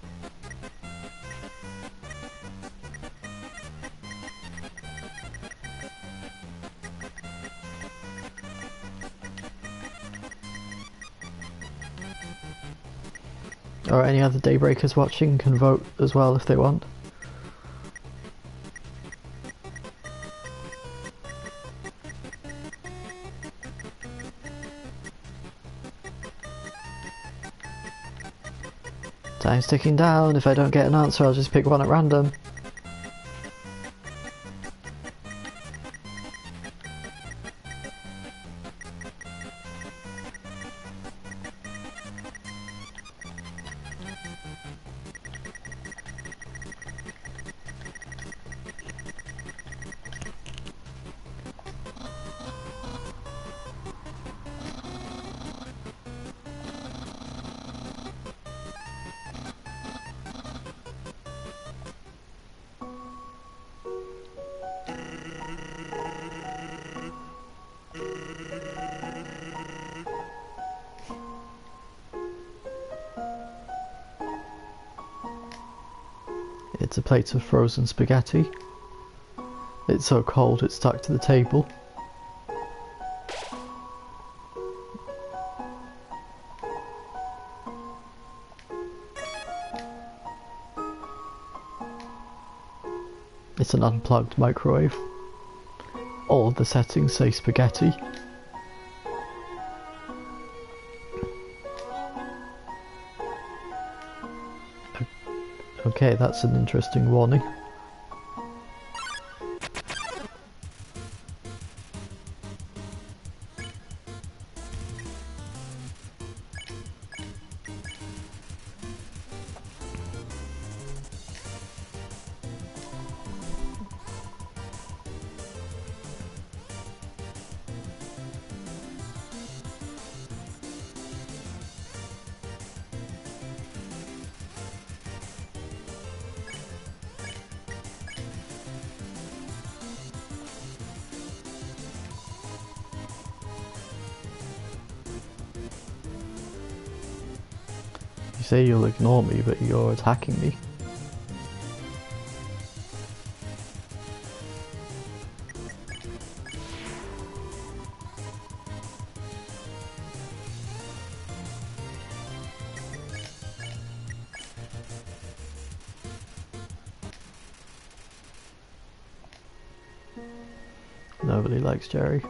[SPEAKER 1] Or any other Daybreakers watching can vote as well if they want. Time's ticking down. If I don't get an answer, I'll just pick one at random. It's a plate of frozen spaghetti. It's so cold it's stuck to the table. It's an unplugged microwave. All of the settings say spaghetti. Okay, that's an interesting warning. You say you'll ignore me, but you're attacking me. Nobody likes Jerry.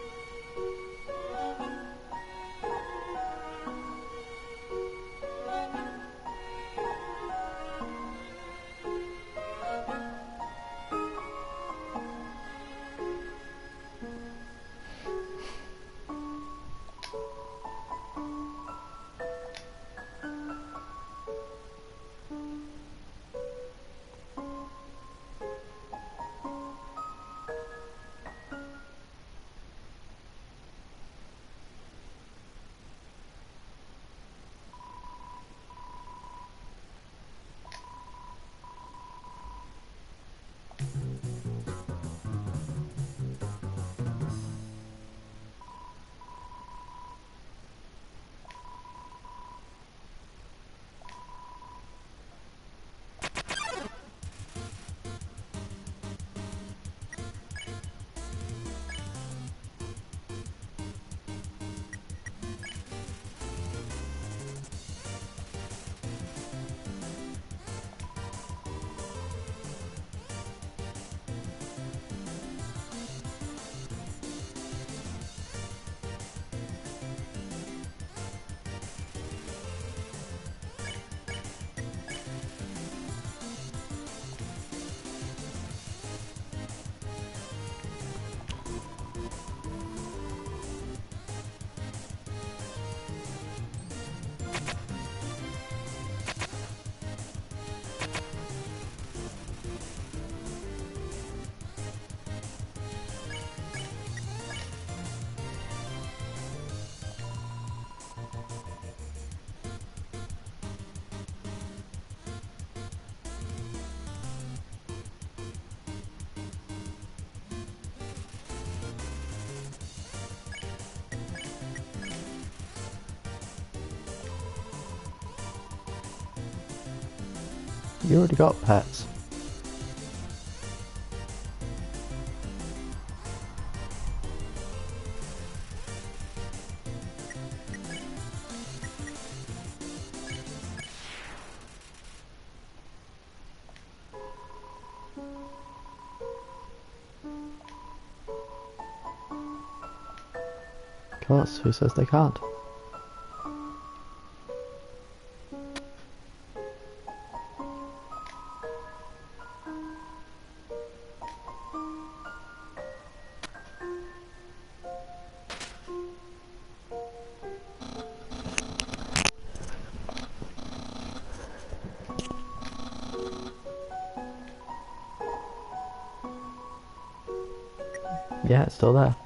[SPEAKER 1] You already got pets. Of course, who says they can't? Yeah, it's still there.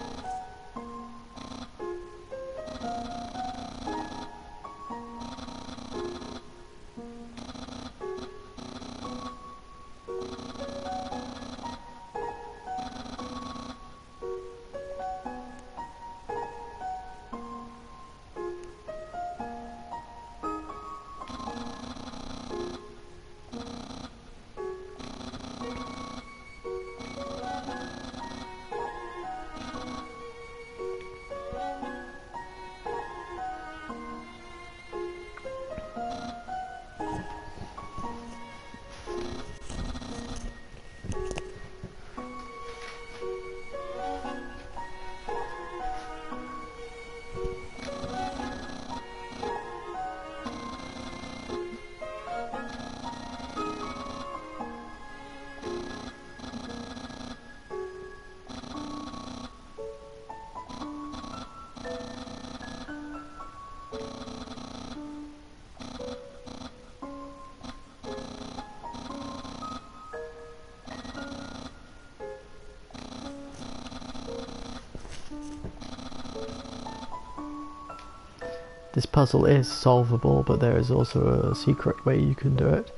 [SPEAKER 1] This puzzle is solvable, but there is also a secret way you can do it.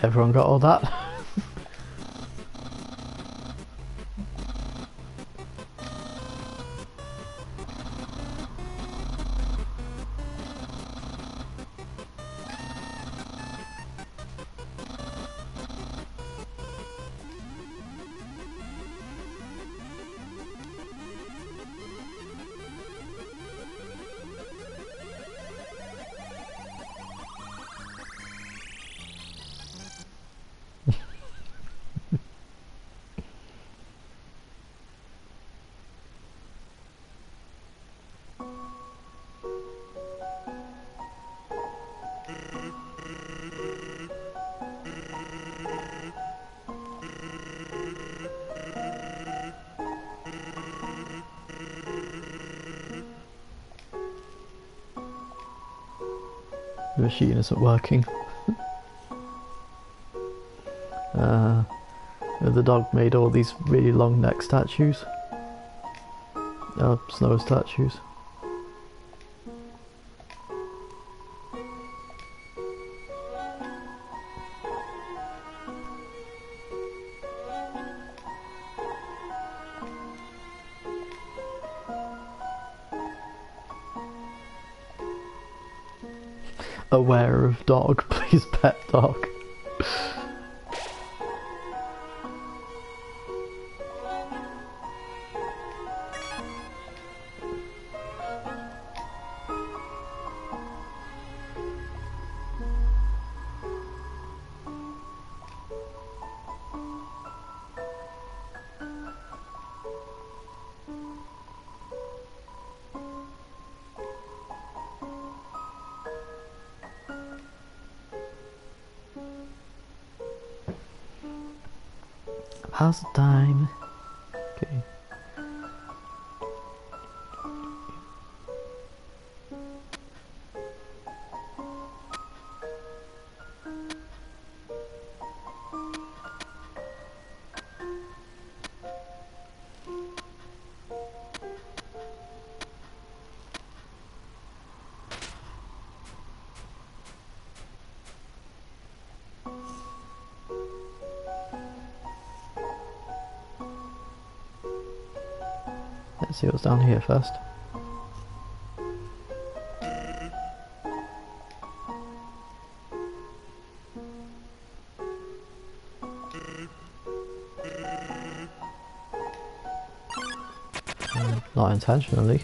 [SPEAKER 1] Everyone got all that? The machine isn't working. The dog made all these really long neck statues. Snow statues. Aware of dog, please pet dog. How's the time? Okay. Let's see what's down here first. Not intentionally.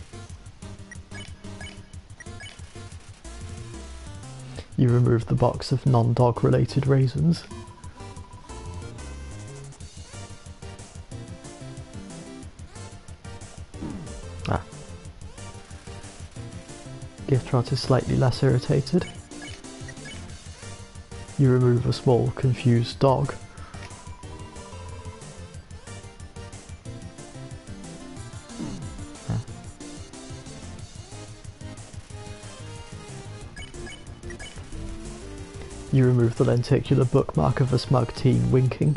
[SPEAKER 1] You remove the box of non-dog related raisins. Gift Trot is slightly less irritated. You remove a small, confused dog. You remove the lenticular bookmark of a smug teen winking.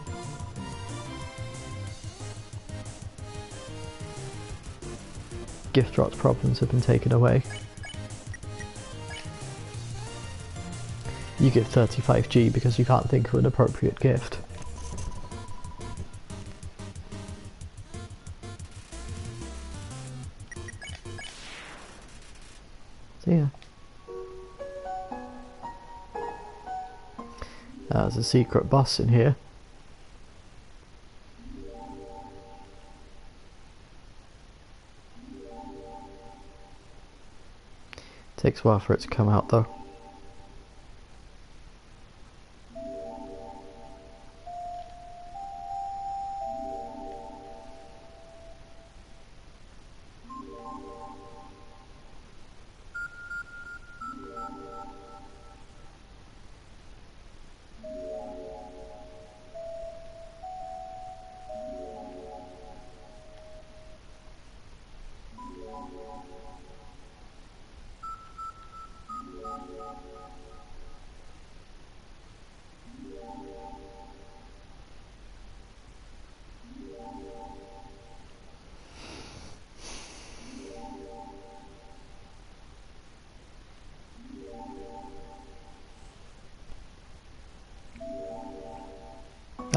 [SPEAKER 1] Gift Trot's problems have been taken away. You give 35G because you can't think of an appropriate gift. So yeah. There's a secret boss in here. Takes a while for it to come out though.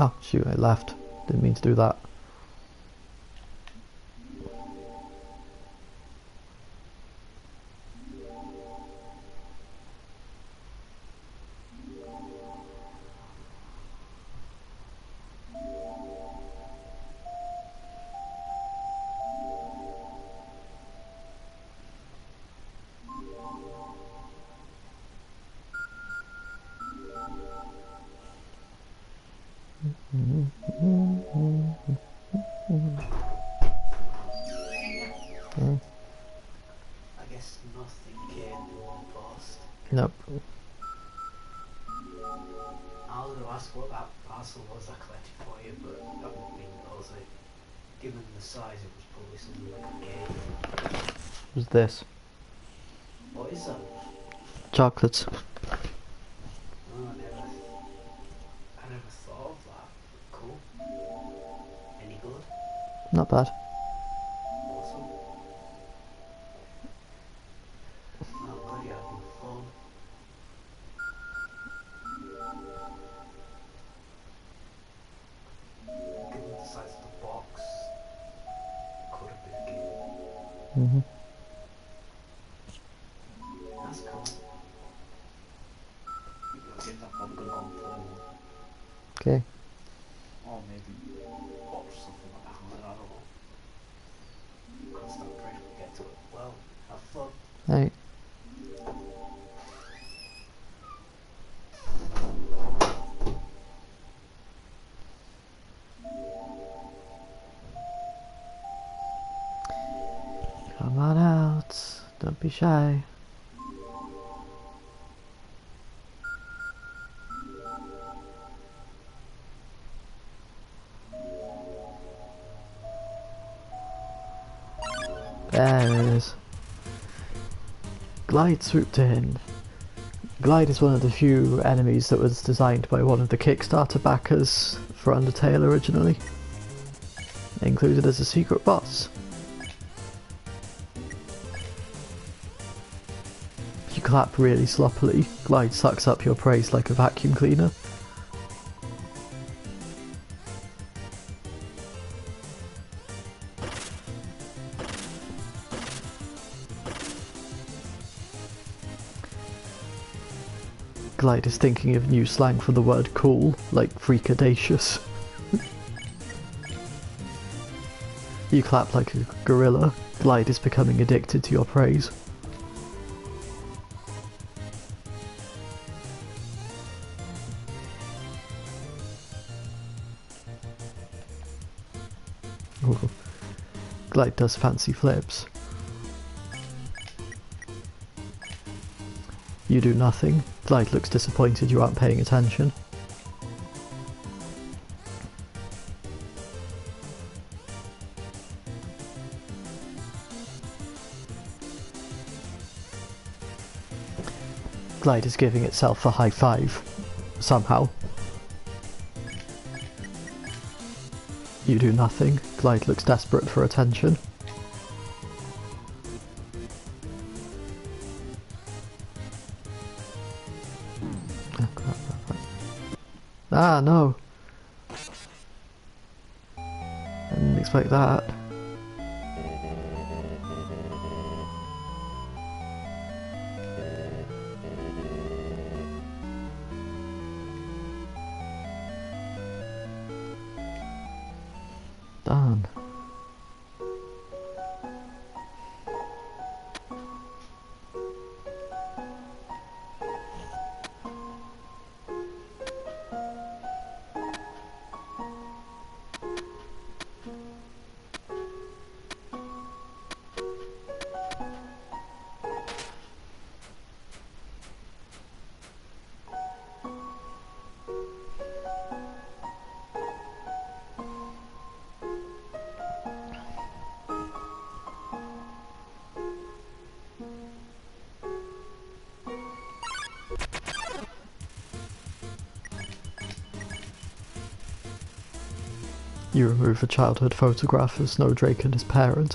[SPEAKER 1] Oh, shoot, I left. Didn't mean to do that.
[SPEAKER 2] I guess nothing came in the post.
[SPEAKER 1] Nope.
[SPEAKER 2] I was going to ask what that parcel was I collected for you, but that won't mean nosy. Given the size, it was probably something like a cake.
[SPEAKER 1] What's this?
[SPEAKER 2] What is that?
[SPEAKER 1] Chocolates.
[SPEAKER 2] Oh, I never thought of that. Cool. Any good?
[SPEAKER 1] Not bad.
[SPEAKER 2] Awesome. I'm glad you're having fun. Given the size of the box, could have been a game.
[SPEAKER 1] Mm-hmm.
[SPEAKER 2] That's cool. I think I'm probably going to go and play one.
[SPEAKER 1] Okay.
[SPEAKER 2] Or maybe watch something like that. I don't know. Cross that bridge when we get to it. Well, have fun.
[SPEAKER 1] Right. Come on out. Don't be shy. There it is. Glide swooped in. Glide is one of the few enemies that was designed by one of the Kickstarter backers for Undertale originally. Included as a secret boss. If you clap really sloppily, Glide sucks up your praise like a vacuum cleaner. Glide is thinking of new slang for the word cool, like freakadacious. You clap like a gorilla, Glide is becoming addicted to your praise. Ooh. Glide does fancy flips. You do nothing. Glide looks disappointed you aren't paying attention. Glide is giving itself a high five. Somehow. You do nothing. Glide looks desperate for attention. Ah, no. I didn't expect that. Darn. You remove a childhood photograph of Snowdrake and his parent.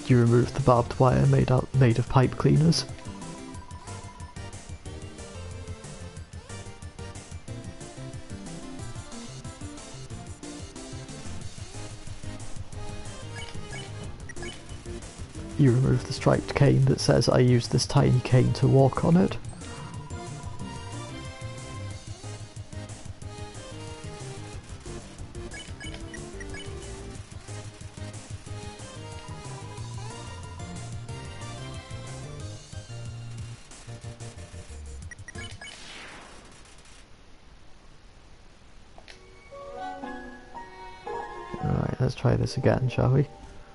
[SPEAKER 1] you remove the barbed wire made of pipe cleaners. You remove the striped cane that says I use this tiny cane to walk on it. Alright, let's try this again, shall we?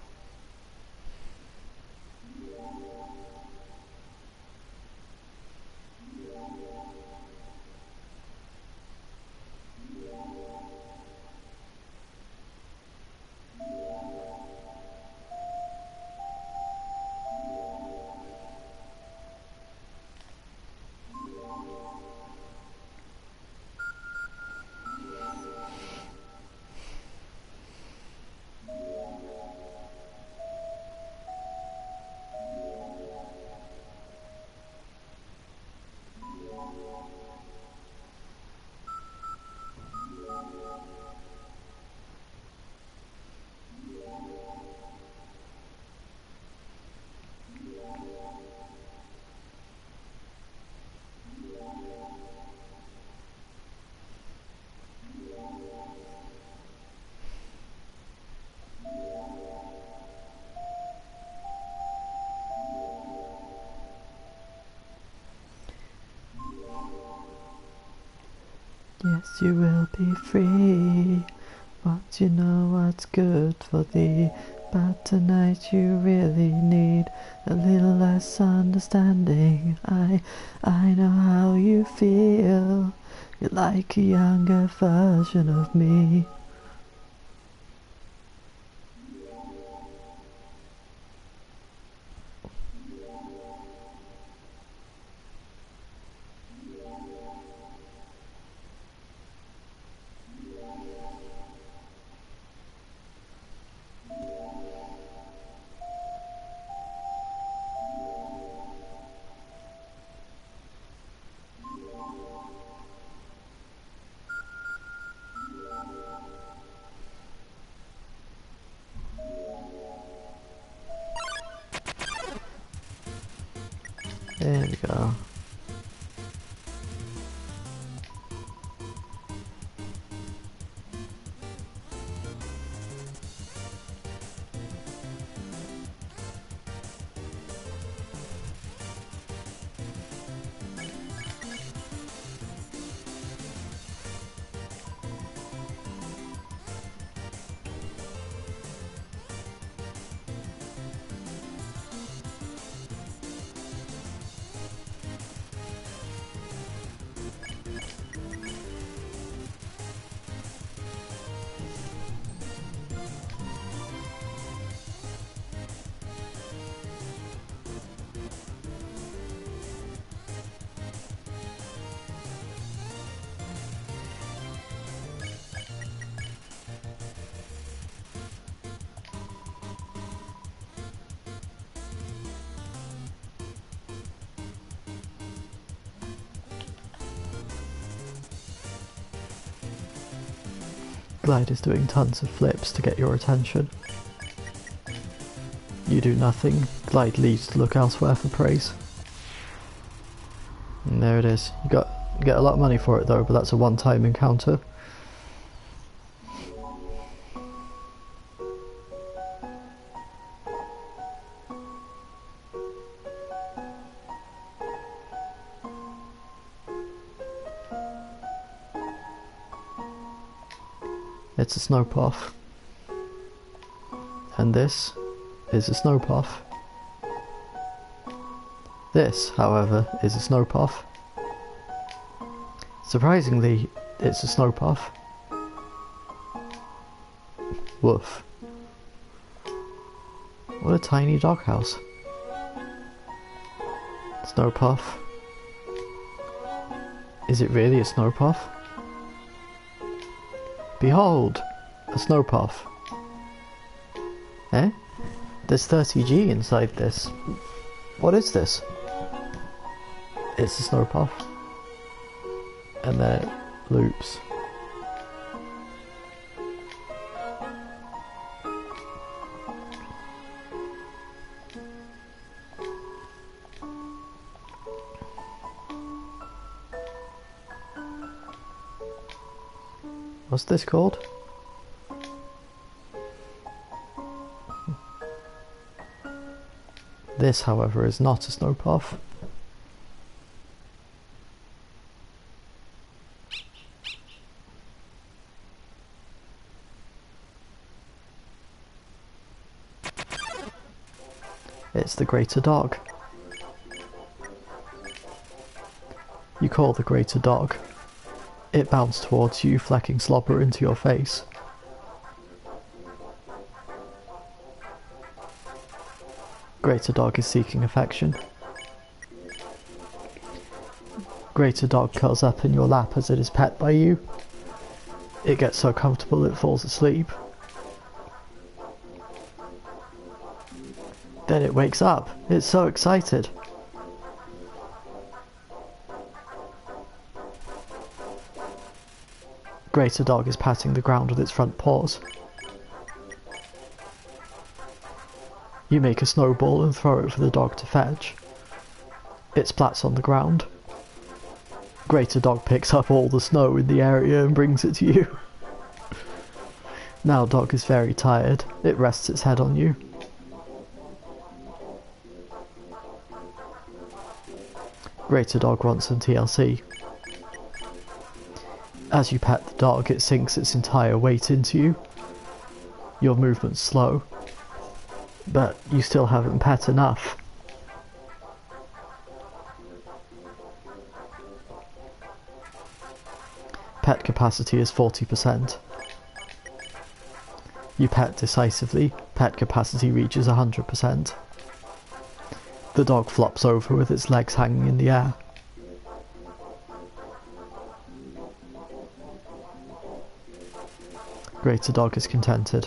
[SPEAKER 1] Yes, you will be free, but you know what's good for thee. But tonight you really need a little less understanding. I know how you feel. You're like a younger version of me. There we go. Glide is doing tons of flips to get your attention. You do nothing. Glide leaves to look elsewhere for praise. And there it is. You get a lot of money for it though, but that's a one-time encounter. It's a snow puff. And this is a snow puff. This, however, is a snow puff. Surprisingly, it's a snow puff. Woof. What a tiny doghouse. Snow puff. Is it really a snow puff? Behold, a snow puff. Eh? There's 30G inside this. What is this? It's a snow puff. And then it loops. What's this called? This, however, is not a snow puff. It's the greater dog. You call the greater dog. It bounced towards you, flecking slobber into your face. Greater dog is seeking affection. Greater dog curls up in your lap as it is pet by you. It gets so comfortable it falls asleep. Then it wakes up. It's so excited. Greater dog is patting the ground with its front paws. You make a snowball and throw it for the dog to fetch. It splats on the ground. Greater dog picks up all the snow in the area and brings it to you. Now dog is very tired. It rests its head on you. Greater dog wants some TLC. As you pet the dog, it sinks its entire weight into you. Your movement's slow, but you still haven't pet enough. Pet capacity is 40%. You pet decisively, pet capacity reaches 100%. The dog flops over with its legs hanging in the air. Greater dog is contented.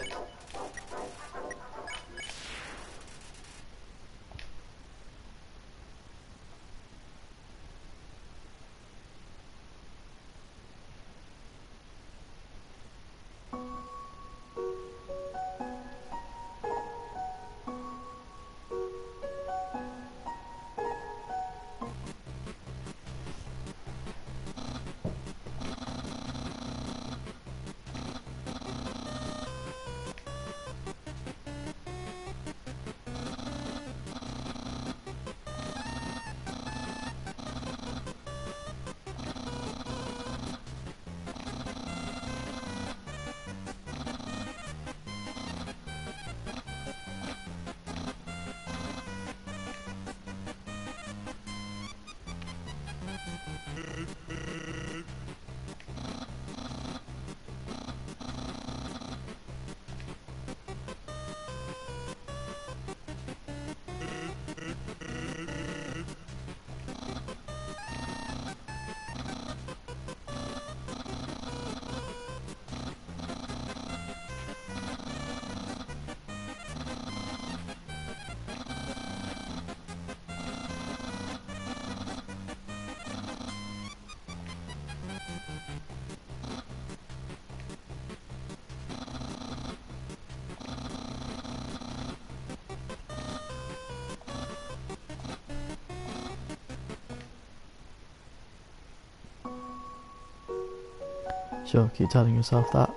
[SPEAKER 1] Sure, keep telling yourself that.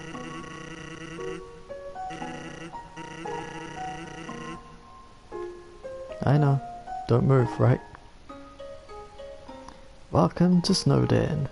[SPEAKER 1] I know. Don't move, right? Welcome to Snowden.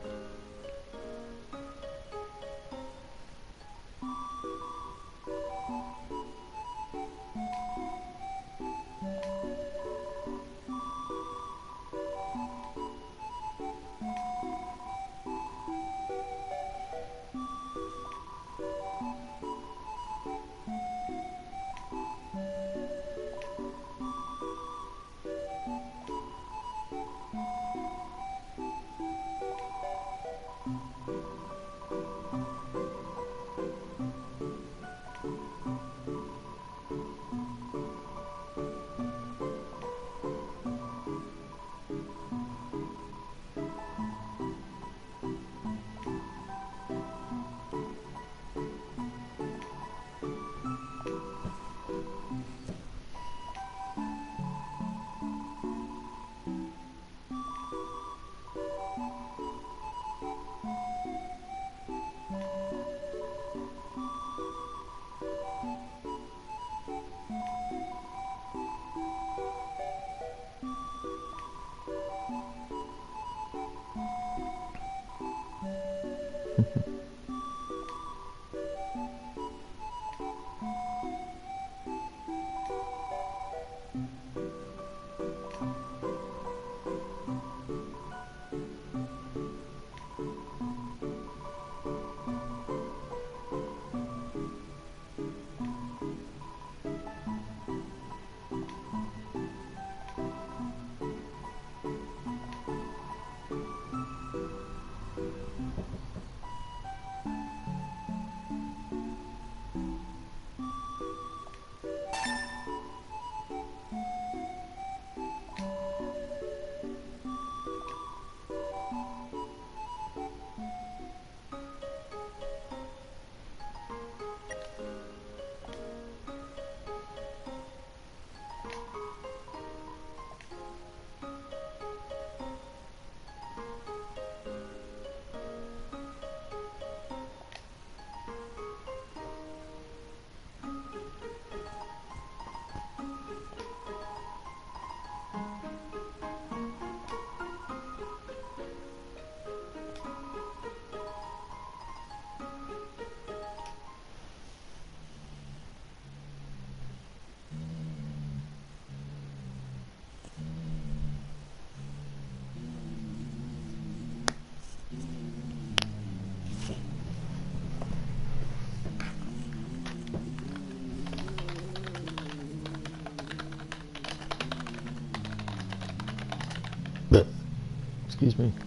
[SPEAKER 1] Excuse me.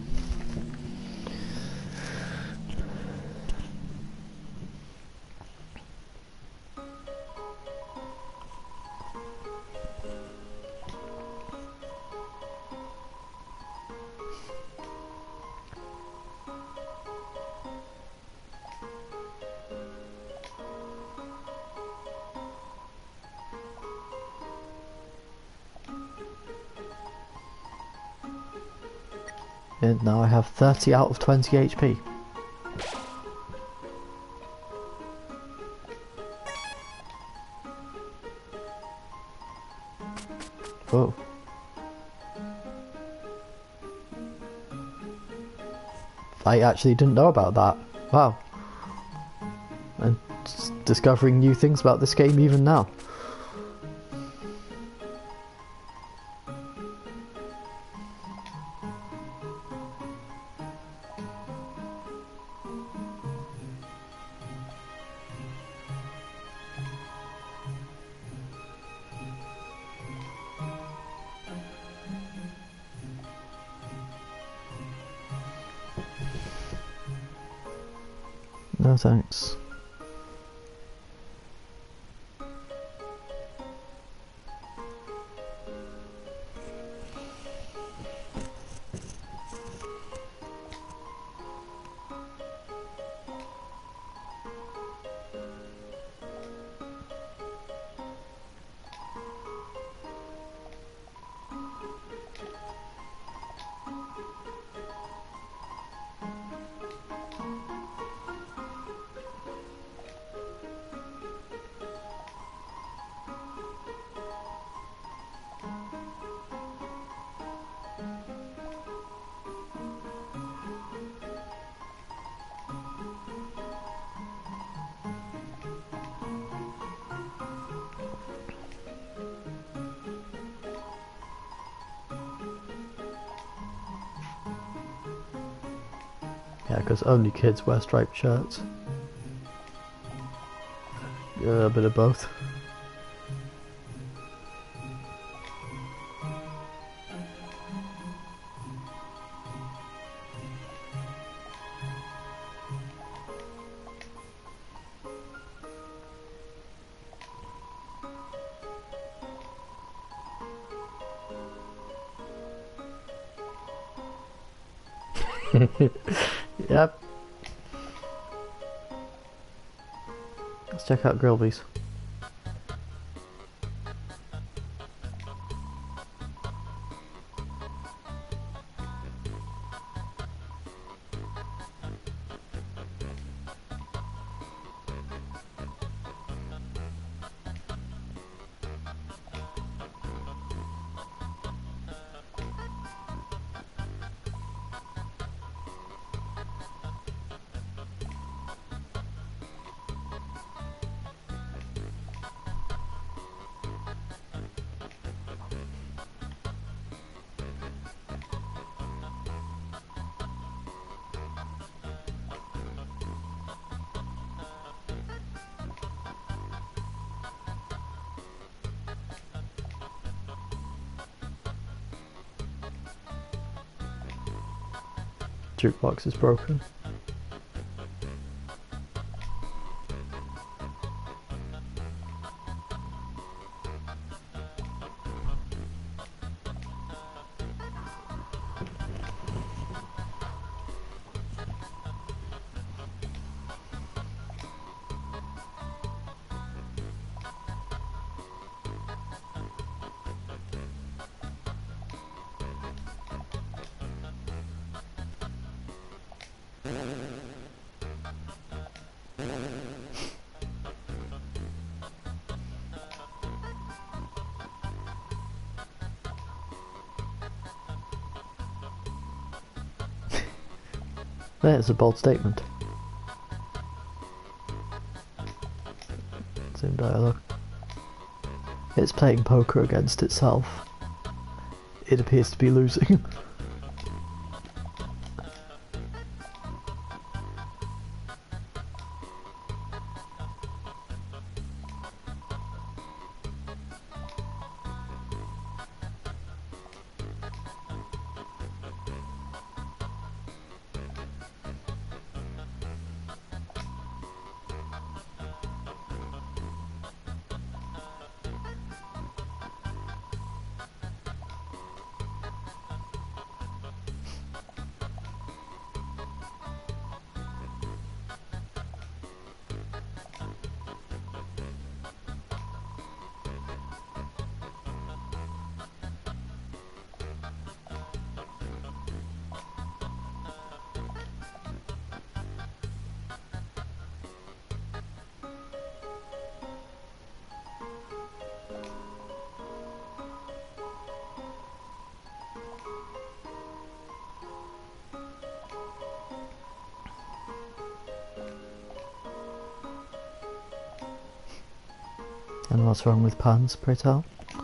[SPEAKER 1] And now I have 30 out of 20 HP. Whoa. I actually didn't know about that. Wow. I'm discovering new things about this game even now. No thanks. Yeah, because only kids wear striped shirts. A bit of both. Yep. Let's check out Grilby's. Jukebox is broken. There's a bold statement. Same dialogue. It's playing poker against itself. It appears to be losing. And what's wrong with puns, pray tell?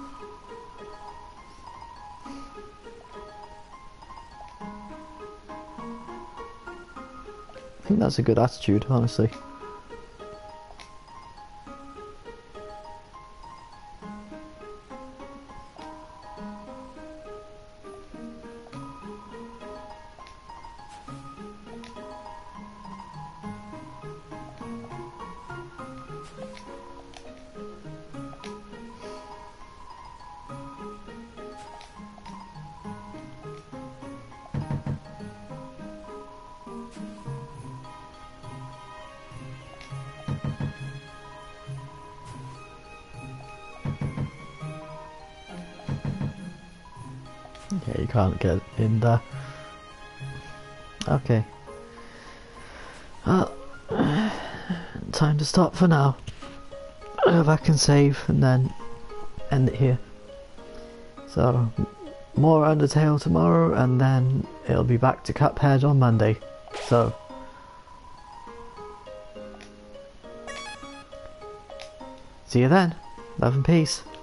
[SPEAKER 1] I think that's a good attitude, honestly. Yeah, you can't get in there. Okay. Well, time to stop for now. Go back and save and then end it here. So, more Undertale tomorrow and then it'll be back to Cuphead on Monday. So, see you then. Love and peace.